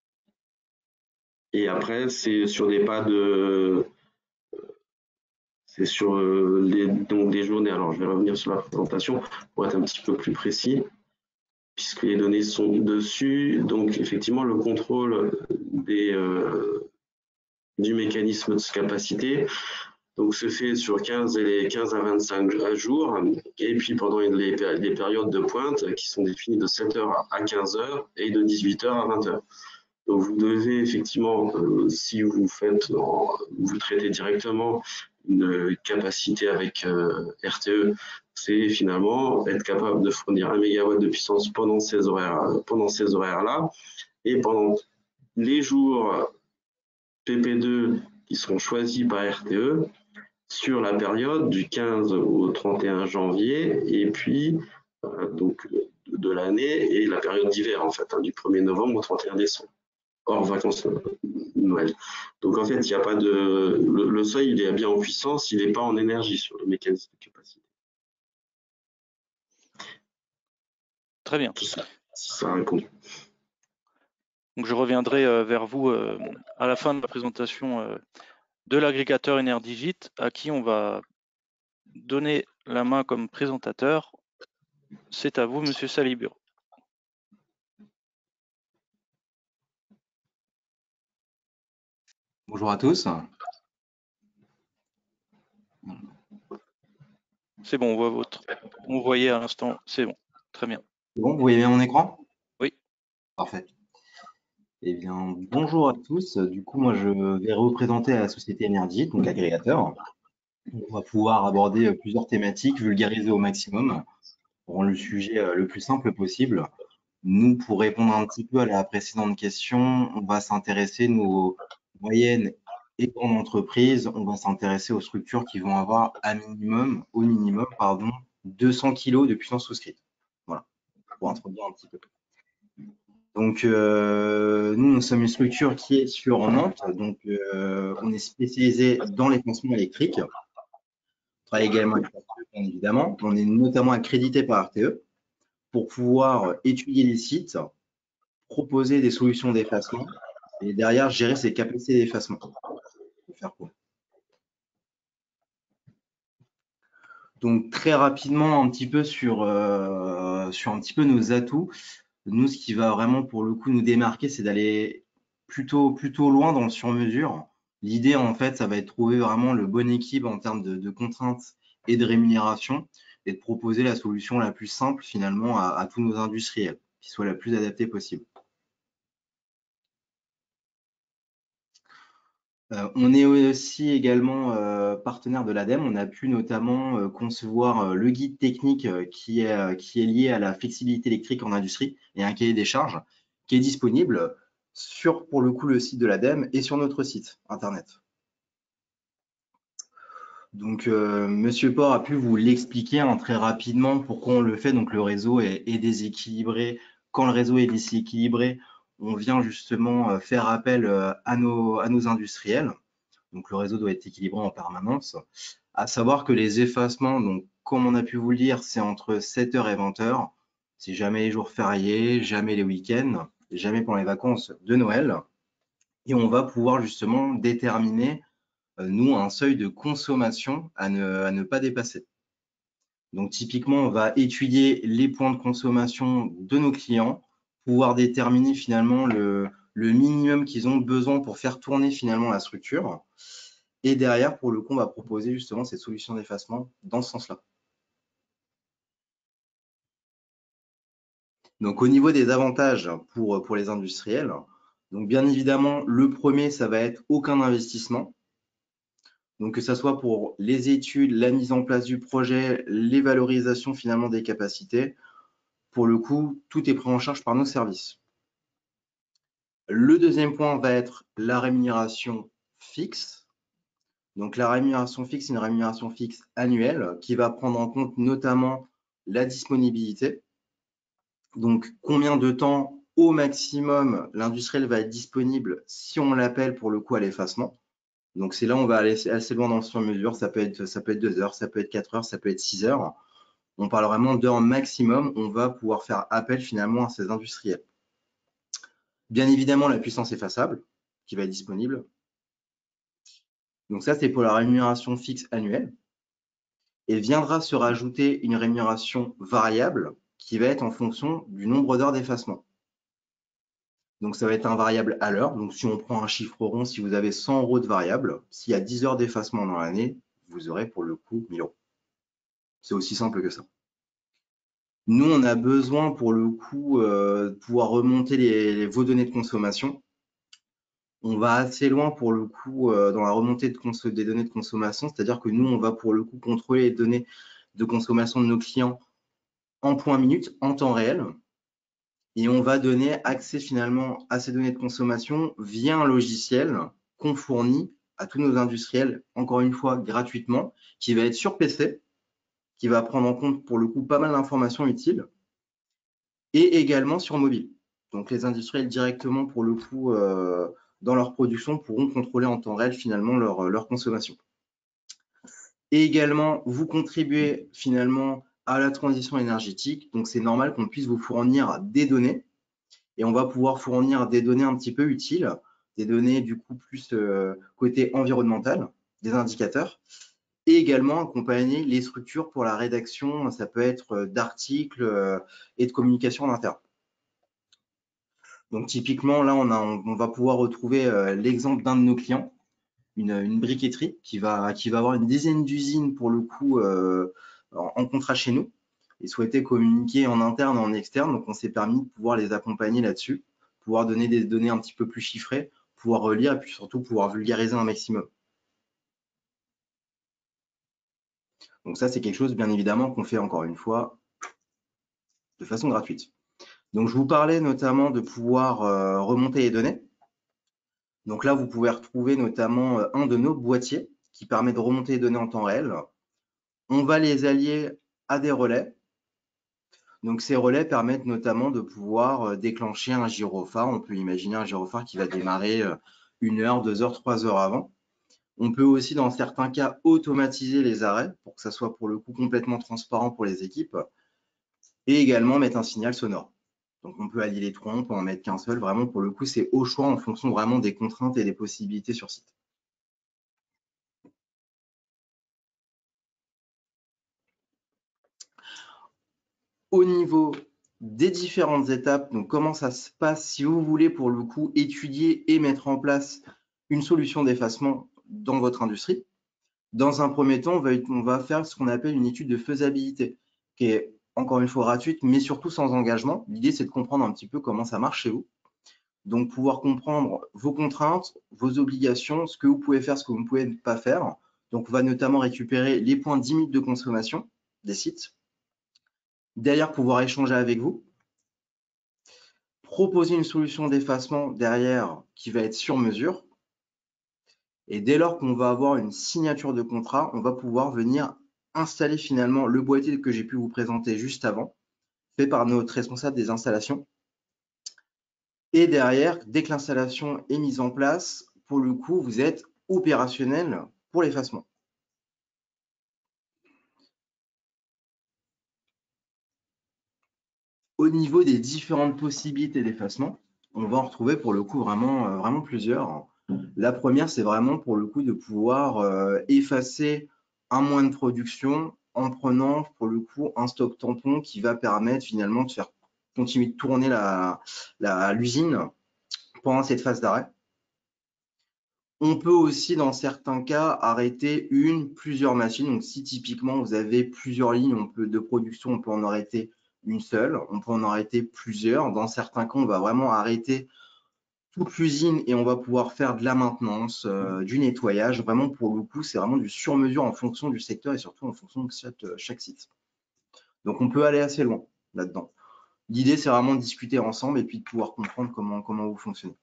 Et après, c'est sur des pas de... C'est sur donc des journées. Alors, je vais revenir sur la présentation pour être un petit peu plus précis, puisque les données sont dessus. Donc, effectivement, le contrôle du mécanisme de capacité donc, se fait sur 15 à 25 jours, et puis pendant les périodes de pointe qui sont définies de 7h à 15h et de 18h à 20h. Donc, vous devez effectivement, si vous traitez directement une capacité avec RTE, c'est finalement être capable de fournir 1 MW de puissance pendant ces horaires-là, et pendant les jours PP2 qui seront choisis par RTE, sur la période du 15 au 31 janvier et puis donc de l'année et la période d'hiver en fait, du 1er novembre au 31 décembre, hors vacances Noël. Donc en fait, il n'y a pas de... Le seuil, il est bien en puissance, il n'est pas en énergie sur le mécanisme de capacité. Très bien. Ça répond. Donc je reviendrai vers vous à la fin de la présentation de l'agrégateur Enerdigit, à qui on va donner la main comme présentateur. C'est à vous, Monsieur Salibur. Bonjour à tous. C'est bon, on voit on voyait à l'instant, c'est bon, très bien. Bon, vous voyez bien mon écran? Oui. Parfait. Eh bien, bonjour à tous. Du coup, moi, je vais représenter la société Enerdigit, donc agrégateur. On va pouvoir aborder plusieurs thématiques, vulgariser au maximum, pour rendre le sujet le plus simple possible. Nous, pour répondre un petit peu à la précédente question, on va s'intéresser aux moyennes et grandes entreprises. On va s'intéresser aux structures qui vont avoir au minimum, 200 kg de puissance souscrite. Voilà, pour introduire un petit peu. Donc, nous sommes une structure qui est sur Nantes. Donc, on est spécialisé dans les transports électriques. On travaille également avec RTE, bien évidemment. On est notamment accrédité par RTE pour pouvoir étudier les sites, proposer des solutions d'effacement et derrière gérer ces capacités d'effacement. Pour faire court. Donc, très rapidement, un petit peu sur un petit peu nos atouts. Nous, ce qui va vraiment pour le coup nous démarquer, c'est d'aller plutôt loin dans le sur-mesure. L'idée, en fait, ça va être de trouver vraiment le bon équilibre en termes de contraintes et de rémunération et de proposer la solution la plus simple finalement à tous nos industriels, qui soit la plus adaptée possible. On est aussi également partenaire de l'ADEME. On a pu notamment concevoir le guide technique qui est lié à la flexibilité électrique en industrie et un cahier des charges qui est disponible sur, pour le coup, le site de l'ADEME et sur notre site internet. Donc, Monsieur Port a pu vous l'expliquer très rapidement pourquoi on le fait. Donc, le réseau est déséquilibré. Quand le réseau est déséquilibré, on vient justement faire appel à nos industriels. Donc, le réseau doit être équilibré en permanence. À savoir que les effacements, donc, comme on a pu vous le dire, c'est entre 7h et 20h. C'est jamais les jours fériés, jamais les week-ends, jamais pendant les vacances de Noël. Et on va pouvoir justement déterminer, nous, un seuil de consommation à ne pas dépasser. Donc, typiquement, on va étudier les points de consommation de nos clients, pouvoir déterminer finalement le minimum qu'ils ont besoin pour faire tourner finalement la structure. Et derrière, pour le coup, on va proposer justement cette solution d'effacement dans ce sens-là. Donc, au niveau des avantages pour les industriels, donc bien évidemment, le premier, ça va être aucun investissement. Donc, que ce soit pour les études, la mise en place du projet, les valorisations finalement des capacités, pour le coup, tout est pris en charge par nos services. Le deuxième point va être la rémunération fixe. Donc, la rémunération fixe, c'est une rémunération fixe annuelle qui va prendre en compte notamment la disponibilité. Donc, combien de temps au maximum l'industriel va être disponible si on l'appelle pour le coup à l'effacement. Donc c'est là où on va aller assez loin dans le sur-mesure. Ça peut être 2 heures, ça peut être 4 heures, ça peut être 6 heures. On parle vraiment d'heures maximum. On va pouvoir faire appel finalement à ces industriels. Bien évidemment, la puissance effaçable qui va être disponible. Donc ça, c'est pour la rémunération fixe annuelle. Et viendra se rajouter une rémunération variable qui va être en fonction du nombre d'heures d'effacement. Donc ça va être un variable à l'heure. Donc si on prend un chiffre rond, si vous avez 100 € de variable, s'il y a 10 heures d'effacement dans l'année, vous aurez pour le coup 1 000 €. C'est aussi simple que ça. Nous, on a besoin pour le coup de pouvoir remonter vos données de consommation. On va assez loin pour le coup dans la remontée des données de consommation, c'est-à-dire que nous, on va pour le coup contrôler les données de consommation de nos clients en point minute, en temps réel, et on va donner accès finalement à ces données de consommation via un logiciel qu'on fournit à tous nos industriels, encore une fois gratuitement, qui va être sur PC, qui va prendre en compte pour le coup pas mal d'informations utiles, et également sur mobile. Donc les industriels directement pour le coup dans leur production pourront contrôler en temps réel finalement leur consommation. Et également, vous contribuez finalement à la transition énergétique, donc c'est normal qu'on puisse vous fournir des données, et on va pouvoir fournir des données un petit peu utiles, des données du coup plus côté environnemental, des indicateurs, et également accompagner les structures pour la rédaction, ça peut être d'articles et de communication en interne. Donc typiquement, là, on va pouvoir retrouver l'exemple d'un de nos clients, une briqueterie qui va avoir une dizaine d'usines pour le coup en contrat chez nous et souhaitait communiquer en interne et en externe. Donc, on s'est permis de pouvoir les accompagner là-dessus, pouvoir donner des données un petit peu plus chiffrées, pouvoir relire et puis surtout pouvoir vulgariser un maximum. Donc ça, c'est quelque chose, bien évidemment, qu'on fait encore une fois de façon gratuite. Donc, je vous parlais notamment de pouvoir remonter les données. Donc là, vous pouvez retrouver notamment un de nos boîtiers qui permet de remonter les données en temps réel. On va les allier à des relais. Donc ces relais permettent notamment de pouvoir déclencher un gyrophare. On peut imaginer un gyrophare qui va démarrer 1 heure, 2 heures, 3 heures avant. On peut aussi, dans certains cas, automatiser les arrêts pour que ça soit pour le coup complètement transparent pour les équipes et également mettre un signal sonore. Donc on peut allier les trois, on peut en mettre qu'un seul. Vraiment, pour le coup, c'est au choix en fonction vraiment des contraintes et des possibilités sur site. Au niveau des différentes étapes, donc comment ça se passe si vous voulez pour le coup étudier et mettre en place une solution d'effacement dans votre industrie. Dans un premier temps, on va faire ce qu'on appelle une étude de faisabilité, qui est encore une fois gratuite, mais surtout sans engagement. L'idée, c'est de comprendre un petit peu comment ça marche chez vous. Donc, pouvoir comprendre vos contraintes, vos obligations, ce que vous pouvez faire, ce que vous ne pouvez pas faire. Donc, on va notamment récupérer les points de limite de consommation des sites. Derrière, pouvoir échanger avec vous. Proposer une solution d'effacement derrière qui va être sur mesure. Et dès lors qu'on va avoir une signature de contrat, on va pouvoir venir installer finalement le boîtier que j'ai pu vous présenter juste avant, fait par notre responsable des installations. Et derrière, dès que l'installation est mise en place, pour le coup, vous êtes opérationnel pour l'effacement. Au niveau des différentes possibilités d'effacement, on va en retrouver pour le coup vraiment plusieurs. La première, c'est vraiment pour le coup de pouvoir effacer un moyen de production en prenant pour le coup un stock tampon qui va permettre finalement de faire continuer de tourner l'usine pendant cette phase d'arrêt. On peut aussi, dans certains cas, arrêter plusieurs machines. Donc, si typiquement vous avez plusieurs lignes de production, on peut en arrêter une seule, on peut en arrêter plusieurs. Dans certains cas, on va vraiment arrêter toute l'usine et on va pouvoir faire de la maintenance, du nettoyage. Vraiment, pour le coup, c'est vraiment du sur-mesure en fonction du secteur et surtout en fonction de chaque site. Donc, on peut aller assez loin là-dedans. L'idée, c'est vraiment de discuter ensemble et puis de pouvoir comprendre comment vous fonctionnez.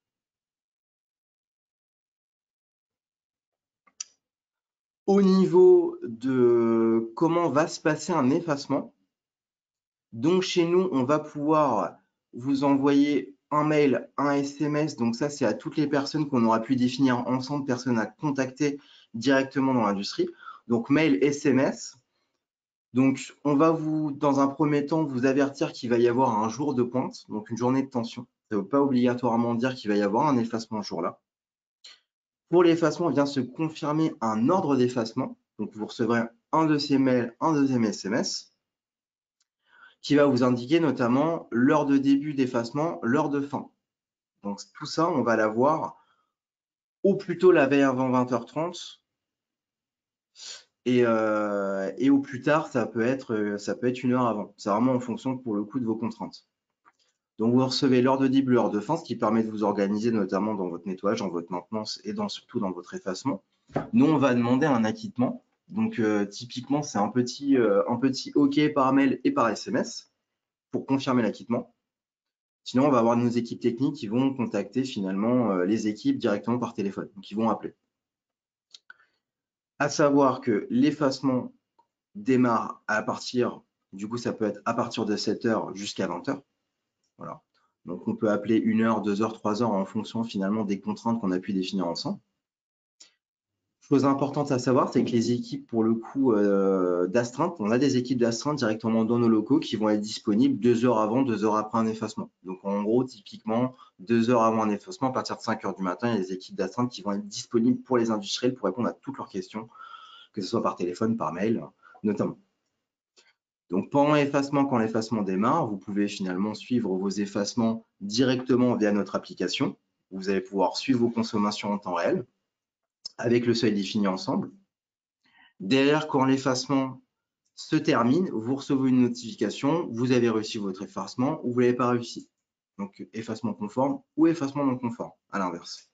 Au niveau de comment va se passer un effacement, donc chez nous, on va pouvoir vous envoyer un mail, un SMS. Donc ça, c'est à toutes les personnes qu'on aura pu définir ensemble, personnes à contacter directement dans l'industrie. Donc mail, SMS. Donc on va dans un premier temps, vous avertir qu'il va y avoir un jour de pointe, donc une journée de tension. Ça ne veut pas obligatoirement dire qu'il va y avoir un effacement ce jour-là. Pour l'effacement, il vient se confirmer un ordre d'effacement. Donc vous recevrez un de ces mails, un deuxième SMS, qui va vous indiquer notamment l'heure de début d'effacement, l'heure de fin. Donc tout ça, on va l'avoir au plus tôt la veille avant 20h30 et au plus tard, ça peut être une heure avant. C'est vraiment en fonction pour le coup de vos contraintes. Donc vous recevez l'heure de début, l'heure de fin, ce qui permet de vous organiser notamment dans votre nettoyage, dans votre maintenance et surtout dans votre effacement. Nous, on va demander un acquittement. Donc typiquement, c'est un petit OK par mail et par SMS pour confirmer l'acquittement. Sinon, on va avoir nos équipes techniques qui vont contacter finalement les équipes directement par téléphone, donc ils vont appeler. À savoir que l'effacement démarre à partir, du coup, ça peut être à partir de 7h jusqu'à 20h. Voilà. Donc, on peut appeler 1 heure, 2 heures, 3 heures en fonction finalement des contraintes qu'on a pu définir ensemble. Chose importante à savoir, c'est que les équipes, pour le coup, d'astreinte, on a des équipes d'astreinte directement dans nos locaux qui vont être disponibles 2 heures avant, 2 heures après un effacement. Donc, en gros, typiquement, 2 heures avant un effacement, à partir de 5 heures du matin, il y a des équipes d'astreinte qui vont être disponibles pour les industriels pour répondre à toutes leurs questions, que ce soit par téléphone, par mail, notamment. Donc, pendant l'effacement, quand l'effacement démarre, vous pouvez finalement suivre vos effacements directement via notre application. Vous allez pouvoir suivre vos consommations en temps réel, avec le seuil défini ensemble. Derrière, quand l'effacement se termine, vous recevez une notification, vous avez réussi votre effacement ou vous ne l'avez pas réussi. Donc, effacement conforme ou effacement non conforme, à l'inverse.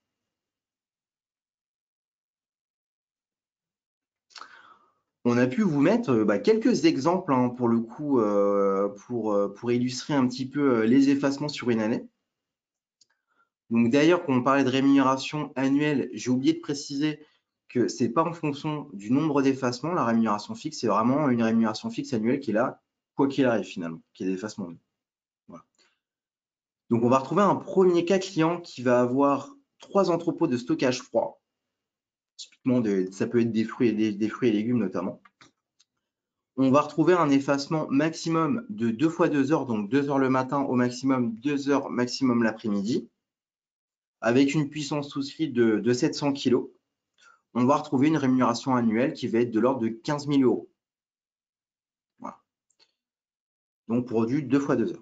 On a pu vous mettre quelques exemples pour le coup, pour illustrer un petit peu les effacements sur une année. Donc d'ailleurs, quand on parlait de rémunération annuelle, j'ai oublié de préciser que ce n'est pas en fonction du nombre d'effacements, la rémunération fixe, c'est vraiment une rémunération fixe annuelle qui est là, quoi qu'il arrive finalement, qui est d'effacement. Voilà. Donc on va retrouver un premier cas client qui va avoir 3 entrepôts de stockage froid. Typiquement, ça peut être des fruits et légumes notamment. On va retrouver un effacement maximum de 2 fois 2 heures, donc 2 heures le matin au maximum, 2 heures maximum l'après-midi, avec une puissance souscrite de 700 kg. On va retrouver une rémunération annuelle qui va être de l'ordre de 15 000 €. Voilà. Donc, pour du 2 fois 2 heures.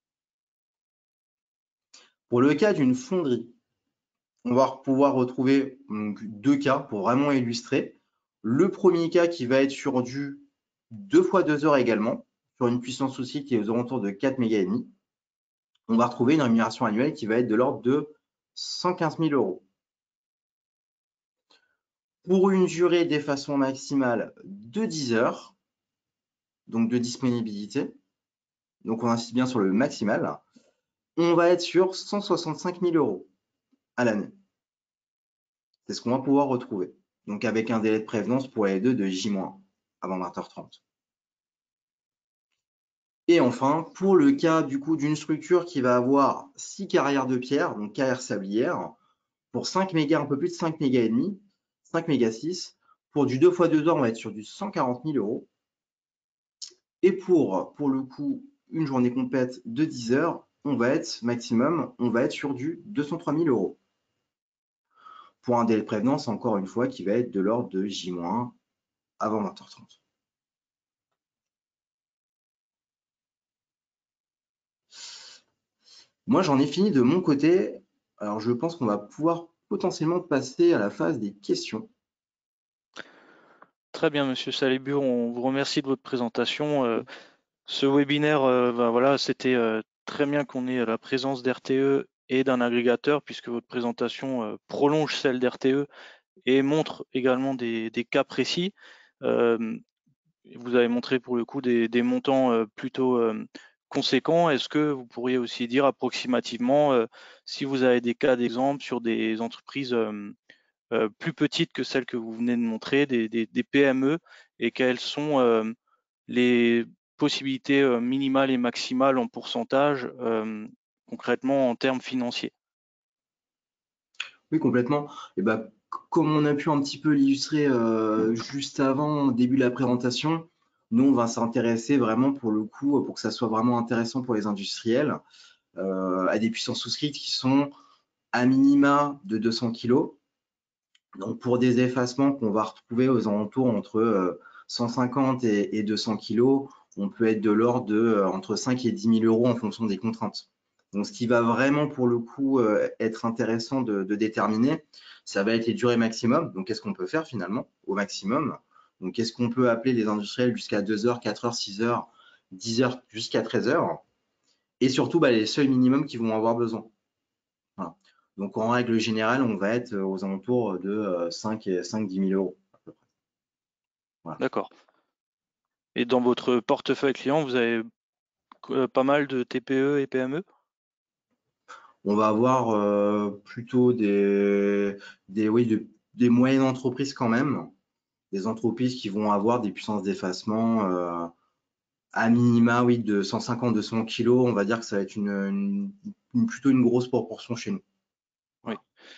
Pour le cas d'une fonderie, on va pouvoir retrouver donc 2 cas pour vraiment illustrer. Le premier cas qui va être sur du 2 fois 2 heures également, sur une puissance souscrite qui est aux alentours de 4 mégas. On va retrouver une rémunération annuelle qui va être de l'ordre de 115 000 €. Pour une durée d'effacement maximale de 10 heures, donc de disponibilité, donc on insiste bien sur le maximal, on va être sur 165 000 € à l'année. C'est ce qu'on va pouvoir retrouver. Donc avec un délai de prévenance pour les deux de J- avant 20h30. Et enfin, pour le cas du coup d'une structure qui va avoir 6 carrières de pierre, donc carrières sablières, pour 5 mégas, un peu plus de 5 mégas et demi, 5 mégas 6, pour du 2 fois 2 heures, on va être sur du 140 000 €. Et pour le coup, une journée complète de 10 heures, on va être maximum, on va être sur du 203 000 €. Pour un délai de prévenance, encore une fois, qui va être de l'ordre de J- avant 20h30. Moi, j'en ai fini de mon côté. Alors, je pense qu'on va pouvoir potentiellement passer à la phase des questions. Très bien, Monsieur Salébur, on vous remercie de votre présentation. Ce webinaire, voilà, c'était très bien qu'on ait la présence d'RTE et d'un agrégateur, puisque votre présentation prolonge celle d'RTE et montre également des cas précis. Vous avez montré pour le coup des montants plutôt conséquents. Est-ce que vous pourriez aussi dire approximativement si vous avez des cas d'exemple sur des entreprises plus petites que celles que vous venez de montrer, des PME, et quelles sont les possibilités minimales et maximales en pourcentage concrètement en termes financiers? Oui, complètement. Et bah, comme on a pu un petit peu l'illustrer juste avant, au début de la présentation, nous, on va s'intéresser vraiment pour le coup, pour que ça soit vraiment intéressant pour les industriels, à des puissances souscrites qui sont à minima de 200 kg. Donc, pour des effacements qu'on va retrouver aux alentours entre 150 et 200 kg, on peut être de l'ordre de entre 5 et 10 000 euros en fonction des contraintes. Donc, ce qui va vraiment, pour le coup, être intéressant de déterminer, ça va être les durées maximum. Donc, qu'est-ce qu'on peut faire finalement au maximum? Donc, qu'est-ce qu'on peut appeler les industriels jusqu'à 2 heures, 4 heures, 6 heures, 10 heures, jusqu'à 13 heures? Et surtout, les seuils minimums qu'ils vont avoir besoin. Voilà. Donc, en règle générale, on va être aux alentours de 5-10 000 euros à peu près. Voilà. D'accord. Et dans votre portefeuille client, vous avez pas mal de TPE et PME? On va avoir plutôt des moyennes entreprises quand même, des entreprises qui vont avoir des puissances d'effacement à minima, oui, de 150-200 kg. On va dire que ça va être plutôt une grosse proportion chez nous. Oui.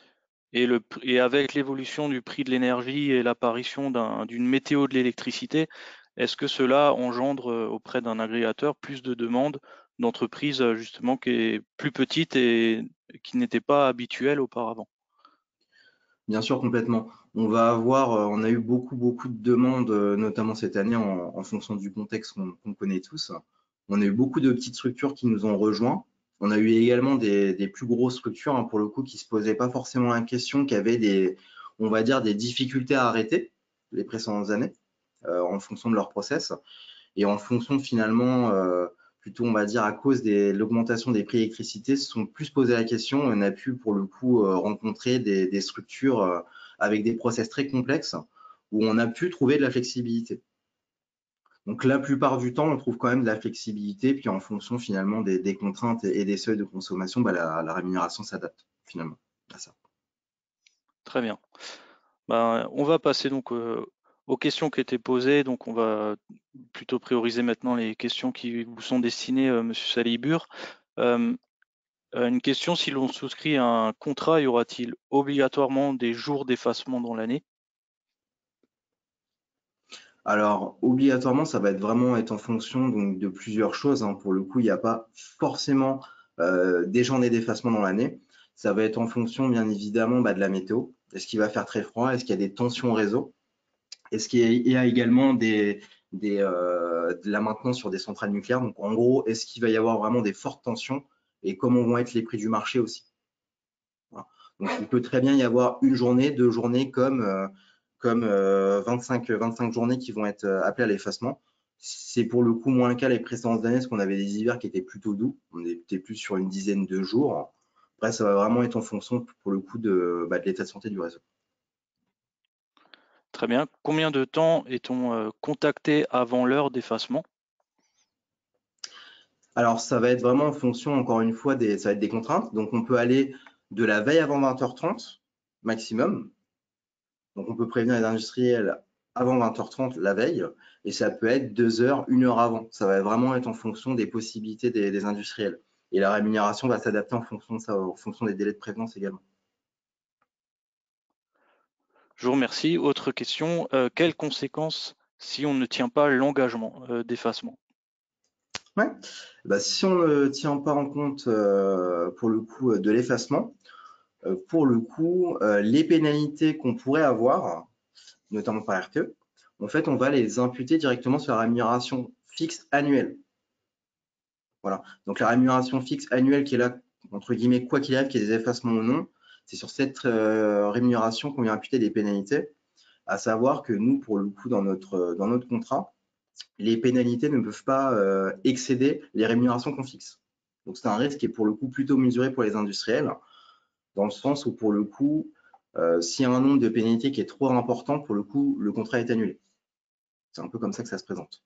Et avec l'évolution du prix de l'énergie et l'apparition d'une météo de l'électricité, est-ce que cela engendre auprès d'un agrégateur plus de demandes d'entreprises justement qui est plus petite et qui n'était pas habituelle auparavant? Bien sûr, complètement. On a eu beaucoup de demandes, notamment cette année en fonction du contexte qu'on connaît tous. On a eu beaucoup de petites structures qui nous ont rejoints. On a eu également des plus grosses structures, hein, pour le coup, qui se posaient pas forcément la question, qui avaient on va dire, des difficultés à arrêter les précédentes années, en fonction de leur process. Et en fonction finalement, plutôt on va dire à cause de l'augmentation des prix d'électricité, se sont plus posé la question. On a pu pour le coup rencontrer des structures avec des process très complexes où on a pu trouver de la flexibilité. Donc la plupart du temps, on trouve quand même de la flexibilité, puis en fonction finalement des contraintes et des seuils de consommation, la rémunération s'adapte finalement à ça. Très bien. On va passer donc aux questions qui étaient posées. Donc on va plutôt prioriser maintenant les questions qui vous sont destinées, Monsieur Salibur. Une question, si l'on souscrit un contrat, y aura-t-il obligatoirement des jours d'effacement dans l'année? Alors, obligatoirement, ça va vraiment être en fonction donc, de plusieurs choses, hein. Pour le coup, il n'y a pas forcément des journées d'effacement dans l'année. Ça va être en fonction, bien évidemment, de la météo. Est-ce qu'il va faire très froid? Est-ce qu'il y a des tensions au réseau? Est-ce qu'il y a également de la maintenance sur des centrales nucléaires? Donc, en gros, est-ce qu'il va y avoir vraiment des fortes tensions? Et comment vont être les prix du marché aussi? Voilà. Donc, il peut très bien y avoir une journée, 2 journées comme 25 journées qui vont être appelées à l'effacement. C'est pour le coup moins le cas les précédentes années, parce qu'on avait des hivers qui étaient plutôt doux. On était plus sur une dizaine de jours. Après, ça va vraiment être en fonction, pour le coup, de l'état de santé du réseau. Très bien. Combien de temps est-on contacté avant l'heure d'effacement? Alors, ça va être vraiment en fonction, encore une fois, ça va être des contraintes. Donc, on peut aller de la veille avant 20h30 maximum. Donc, on peut prévenir les industriels avant 20h30 la veille, et ça peut être 2 heures, 1 heure avant. Ça va vraiment être en fonction des possibilités des industriels. Et la rémunération va s'adapter en fonction de ça, en fonction des délais de prévenance également. Je vous remercie. Autre question, quelles conséquences si on ne tient pas l'engagement d'effacement? Ouais. Si on ne tient pas en compte, pour le coup, de l'effacement, pour le coup, les pénalités qu'on pourrait avoir, notamment par RTE, en fait, on va les imputer directement sur la rémunération fixe annuelle. Voilà. Donc, la rémunération fixe annuelle qui est là, entre guillemets, quoi qu'il arrive, qu'il y ait des effacements ou non, c'est sur cette rémunération qu'on vient imputer des pénalités. À savoir que nous, pour le coup, dans notre contrat, les pénalités ne peuvent pas excéder les rémunérations qu'on fixe. Donc, c'est un risque qui est pour le coup plutôt mesuré pour les industriels, dans le sens où, pour le coup, s'il y a un nombre de pénalités qui est trop important, pour le coup, le contrat est annulé. C'est un peu comme ça que ça se présente.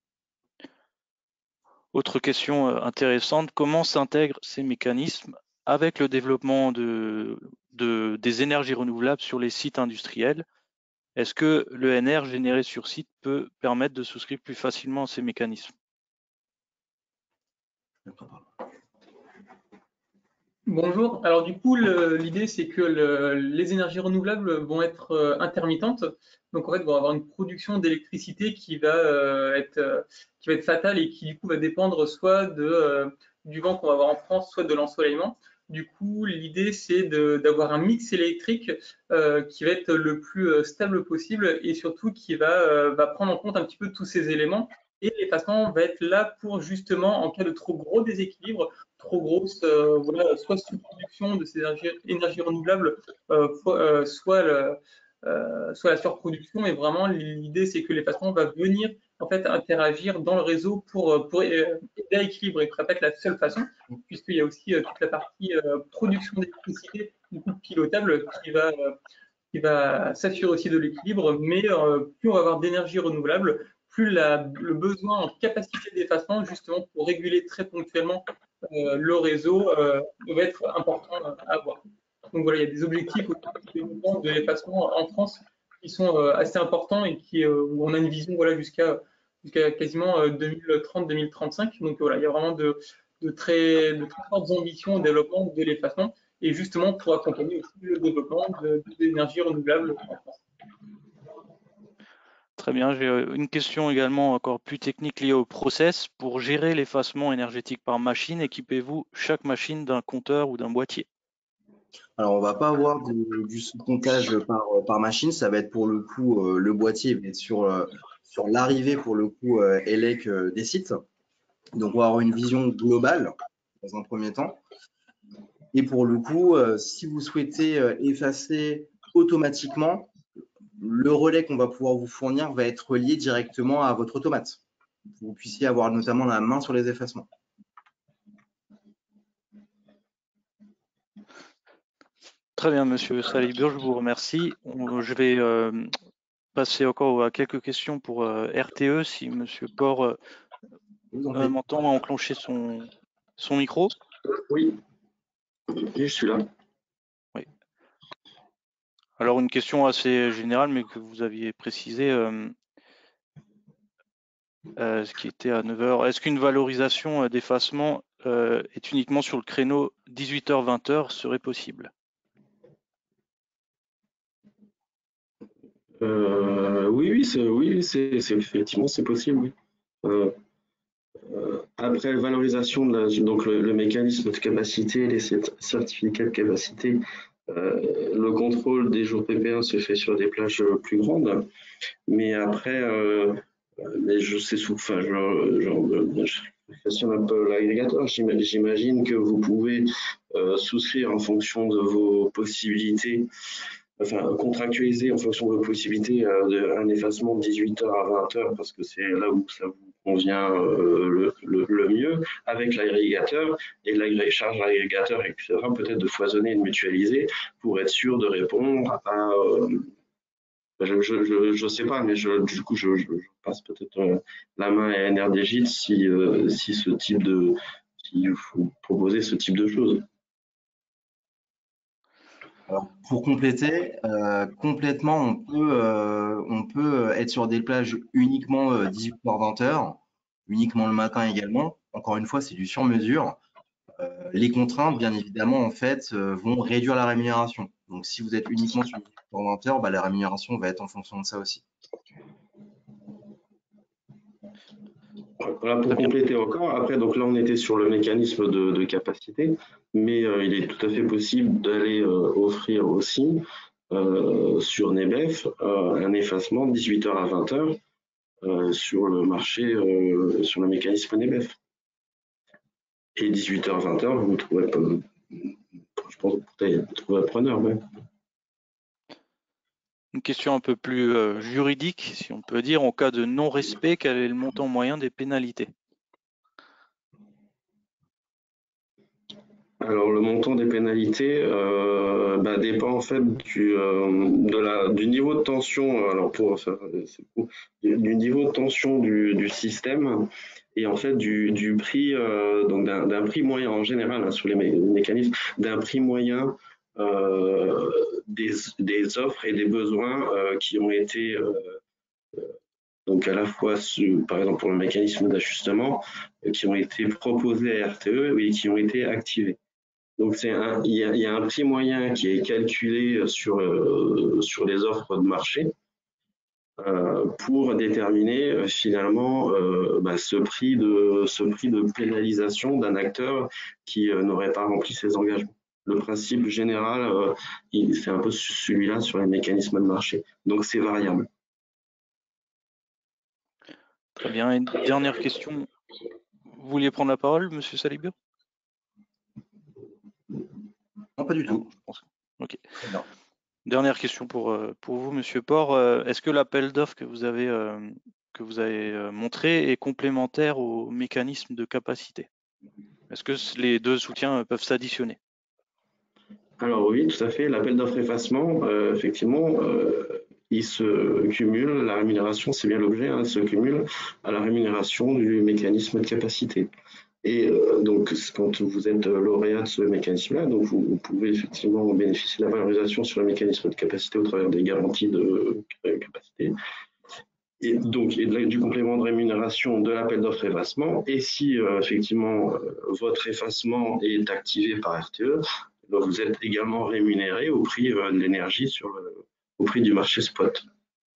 Autre question intéressante, comment s'intègrent ces mécanismes avec le développement des énergies renouvelables sur les sites industriels? Est-ce que l'ENR généré sur site peut permettre de souscrire plus facilement à ces mécanismes? Bonjour. Alors du coup, l'idée c'est que les énergies renouvelables vont être intermittentes. Donc en fait, vont avoir une production d'électricité qui va être fatale et qui du coup va dépendre soit du vent qu'on va avoir en France, soit de l'ensoleillement. Du coup, l'idée c'est d'avoir un mix électrique qui va être le plus stable possible et surtout qui va prendre en compte un petit peu tous ces éléments. Et l'effacement va être là pour justement, en cas de trop gros déséquilibre, trop grosse, voilà, soit sous-production de ces énergies renouvelables, soit la surproduction. Et vraiment, l'idée, c'est que l'effacement va venir en fait interagir dans le réseau pour aider à équilibrer. Ça peut être la seule façon, puisqu'il y a aussi toute la partie production d'électricité du coup, pilotable qui va s'assurer aussi de l'équilibre, mais plus on va avoir d'énergie renouvelable, plus le besoin en capacité d'effacement, justement pour réguler très ponctuellement le réseau, va être important à avoir. Donc voilà, il y a des objectifs au développement de l'effacement en France qui sont assez importants et où on a une vision voilà, jusqu'à quasiment 2030-2035. Donc voilà, il y a vraiment de très fortes ambitions au développement de l'effacement et justement pour accompagner aussi le développement d'énergies renouvelables en France. Très bien, j'ai une question également encore plus technique liée au process. Pour gérer l'effacement énergétique par machine, équipez-vous chaque machine d'un compteur ou d'un boîtier? Alors, on va pas avoir du sous-comptage par machine. Ça va être pour le coup, le boîtier va être sur l'arrivée pour le coup ELEC des sites. Donc, on va avoir une vision globale dans un premier temps. Et pour le coup, si vous souhaitez effacer automatiquement, le relais qu'on va pouvoir vous fournir va être relié directement à votre automate. Vous puissiez avoir notamment la main sur les effacements. Très bien, monsieur Salibur, je vous remercie. Je vais passer encore à quelques questions pour RTE, si monsieur Port m'entend enclencher son micro. Oui, je suis là. Oui. Alors, une question assez générale, mais que vous aviez précisé, ce qui était à 9 h. Est-ce qu'une valorisation d'effacement est uniquement sur le créneau 18h-20h serait possible? Oui, c'est effectivement c'est possible. Oui. Après valorisation donc le mécanisme de capacité, les certificats de capacité, le contrôle des jours PP1 se fait sur des plages plus grandes, mais après, mais je sais enfin, je questionne un peu l'agrégateur. J'imagine que vous pouvez souscrire en fonction de vos possibilités, enfin contractualiser en fonction de vos possibilités un effacement de 18h à 20h parce que c'est là où ça vous convient le mieux avec l'agrégateur et la charge agrégateur, etc. Peut-être de foisonner et de mutualiser pour être sûr de répondre à je sais pas, mais du coup je passe peut-être la main à NRDJ si si vous proposez ce type de choses. Alors, pour compléter, complètement, on peut être sur des plages uniquement 18h-20h, uniquement le matin également. Encore une fois, c'est du sur-mesure. Les contraintes, bien évidemment, en fait, vont réduire la rémunération. Donc, si vous êtes uniquement sur 18h-20h, bah, la rémunération va être en fonction de ça aussi. Voilà, pour compléter encore, après, donc là, on était sur le mécanisme de capacité, mais il est tout à fait possible d'aller offrir aussi sur Nebef un effacement de 18h à 20h sur le marché, sur le mécanisme Nebef. Et 18h, 20h, vous trouverez pas, je pense que vous trouverez preneur. Ouais. Une question un peu plus juridique, si on peut dire. En cas de non-respect, quel est le montant moyen des pénalités? Alors le montant des pénalités dépend en fait du niveau de tension. Alors du niveau de tension du système et en fait du prix donc d'un prix moyen en général hein, sur les mécanismes d'un prix moyen des offres et des besoins qui ont été donc à la fois par exemple pour le mécanisme d'ajustement qui ont été proposés à RTE et qui ont été activés. Donc il y a un prix moyen qui est calculé sur les offres de marché pour déterminer finalement ce prix de pénalisation d'un acteur qui n'aurait pas rempli ses engagements. Le principe général, c'est un peu celui-là sur les mécanismes de marché. Donc c'est variable. Très bien. Une dernière question. Vous vouliez prendre la parole, Monsieur Salibur? Non, pas du tout. Je pense. Ok. Non. Dernière question pour vous, Monsieur Port. Est-ce que l'appel d'offres que vous avez montré est complémentaire au mécanisme de capacité? Est-ce que les deux soutiens peuvent s'additionner? Alors oui, tout à fait. L'appel d'offres effacement, effectivement, il se cumule, la rémunération, c'est bien l'objet, hein, se cumule à la rémunération du mécanisme de capacité. Et donc, quand vous êtes lauréat de ce mécanisme-là, donc vous pouvez effectivement bénéficier de la valorisation sur le mécanisme de capacité au travers des garanties de capacité. Et donc, du complément de rémunération de l'appel d'offres effacement. Et si effectivement votre effacement est activé par RTE, donc vous êtes également rémunéré au prix de l'énergie au prix du marché spot.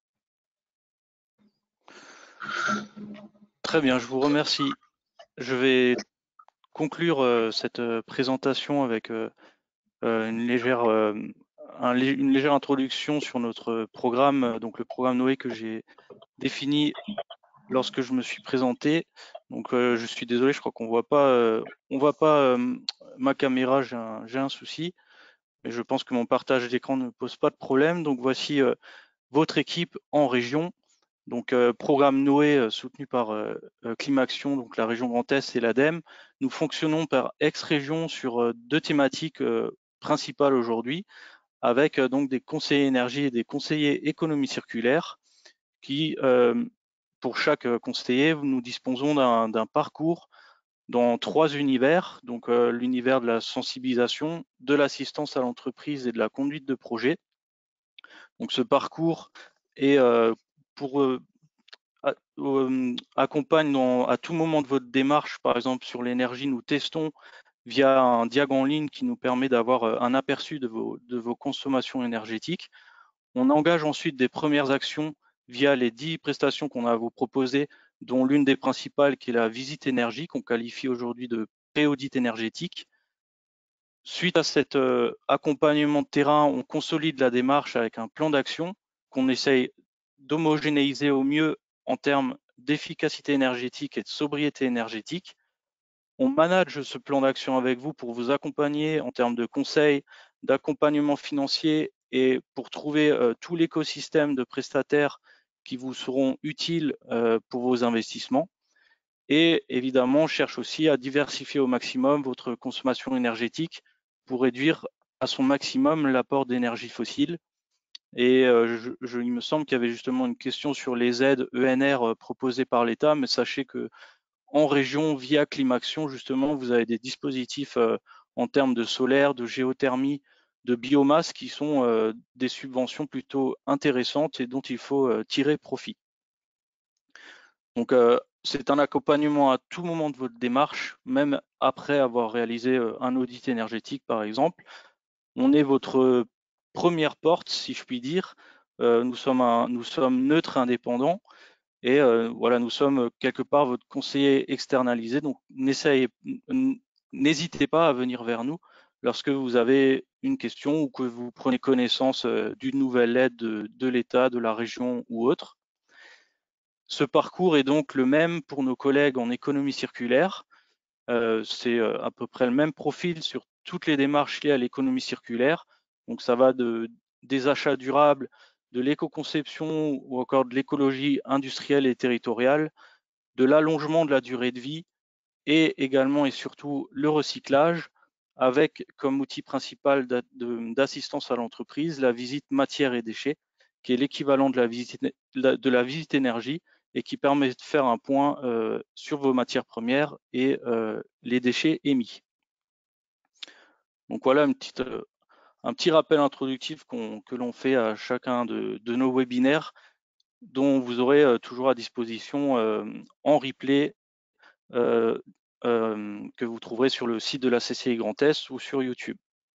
Très bien, je vous remercie. Je vais conclure cette présentation avec une légère introduction sur notre programme, donc le programme Noé que j'ai défini lorsque je me suis présenté. Donc je suis désolé, je crois qu'on voit pas ma caméra, j'ai un souci, mais je pense que mon partage d'écran ne pose pas de problème. Donc voici votre équipe en région. Donc programme Noé soutenu par Climaction, donc la région Grand Est et l'ADEME. Nous fonctionnons par ex-région sur deux thématiques principales aujourd'hui, avec donc des conseillers énergie et des conseillers économie circulaire qui, pour chaque conseiller, nous disposons d'un parcours dans 3 univers, donc l'univers de la sensibilisation, de l'assistance à l'entreprise et de la conduite de projet. Donc ce parcours est accompagne à tout moment de votre démarche. Par exemple, sur l'énergie, nous testons via un diagramme en ligne qui nous permet d'avoir un aperçu de vos consommations énergétiques. On engage ensuite des premières actions via les 10 prestations qu'on a à vous proposer, dont l'une des principales qui est la visite énergie, qu'on qualifie aujourd'hui de pré-audit énergétique. Suite à cet accompagnement de terrain, on consolide la démarche avec un plan d'action qu'on essaye d'homogénéiser au mieux en termes d'efficacité énergétique et de sobriété énergétique. On manage ce plan d'action avec vous pour vous accompagner en termes de conseils, d'accompagnement financier et pour trouver tout l'écosystème de prestataires qui vous seront utiles pour vos investissements. Et évidemment, on cherche aussi à diversifier au maximum votre consommation énergétique pour réduire à son maximum l'apport d'énergie fossile. Et il me semble qu'il y avait justement une question sur les aides ENR proposées par l'État, mais sachez que en région, via Climaction, justement, vous avez des dispositifs en termes de solaire, de géothermie, de biomasse qui sont des subventions plutôt intéressantes et dont il faut tirer profit. Donc, c'est un accompagnement à tout moment de votre démarche, même après avoir réalisé un audit énergétique, par exemple. On est votre première porte, si je puis dire. Nous sommes neutres et indépendants. Et voilà, nous sommes quelque part votre conseiller externalisé. Donc, n'hésitez pas à venir vers nous lorsque vous avez une question ou que vous prenez connaissance d'une nouvelle aide de l'État, de la région ou autre. Ce parcours est donc le même pour nos collègues en économie circulaire. C'est à peu près le même profil sur toutes les démarches liées à l'économie circulaire. Donc ça va des achats durables, de l'éco-conception ou encore de l'écologie industrielle et territoriale, de l'allongement de la durée de vie et également et surtout le recyclage avec comme outil principal d'assistance à l'entreprise la visite matières et déchets qui est l'équivalent de la visite énergie et qui permet de faire un point sur vos matières premières et les déchets émis. Donc voilà un petit rappel introductif que l'on fait à chacun de nos webinaires dont vous aurez toujours à disposition en replay que vous trouverez sur le site de la CCI Grand Est ou sur YouTube.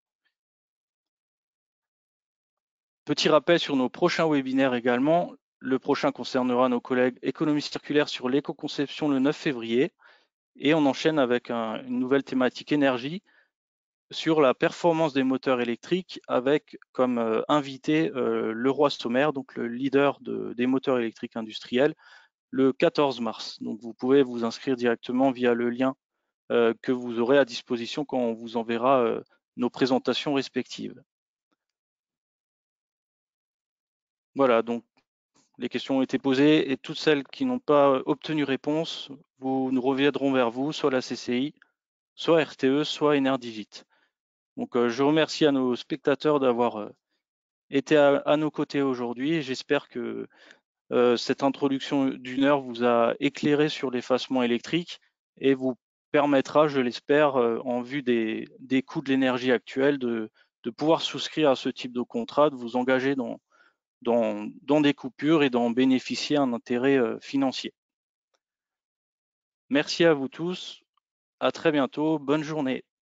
Petit rappel sur nos prochains webinaires également. Le prochain concernera nos collègues économie circulaire sur l'éco-conception le 9 février. Et on enchaîne avec une nouvelle thématique énergie sur la performance des moteurs électriques avec comme invité Leroy Sommer, donc le leader des moteurs électriques industriels, le 14 mars. Donc vous pouvez vous inscrire directement via le lien que vous aurez à disposition quand on vous enverra nos présentations respectives. Voilà, donc les questions ont été posées et toutes celles qui n'ont pas obtenu réponse, nous reviendrons vers vous, soit la CCI, soit RTE, soit Enerdigit. Donc je remercie à nos spectateurs d'avoir été à nos côtés aujourd'hui. J'espère que cette introduction d'1 heure vous a éclairé sur l'effacement électrique et vous permettra, je l'espère, en vue des coûts de l'énergie actuelle, de pouvoir souscrire à ce type de contrat, de vous engager dans des coupures et d'en bénéficier un intérêt financier. Merci à vous tous. À très bientôt. Bonne journée.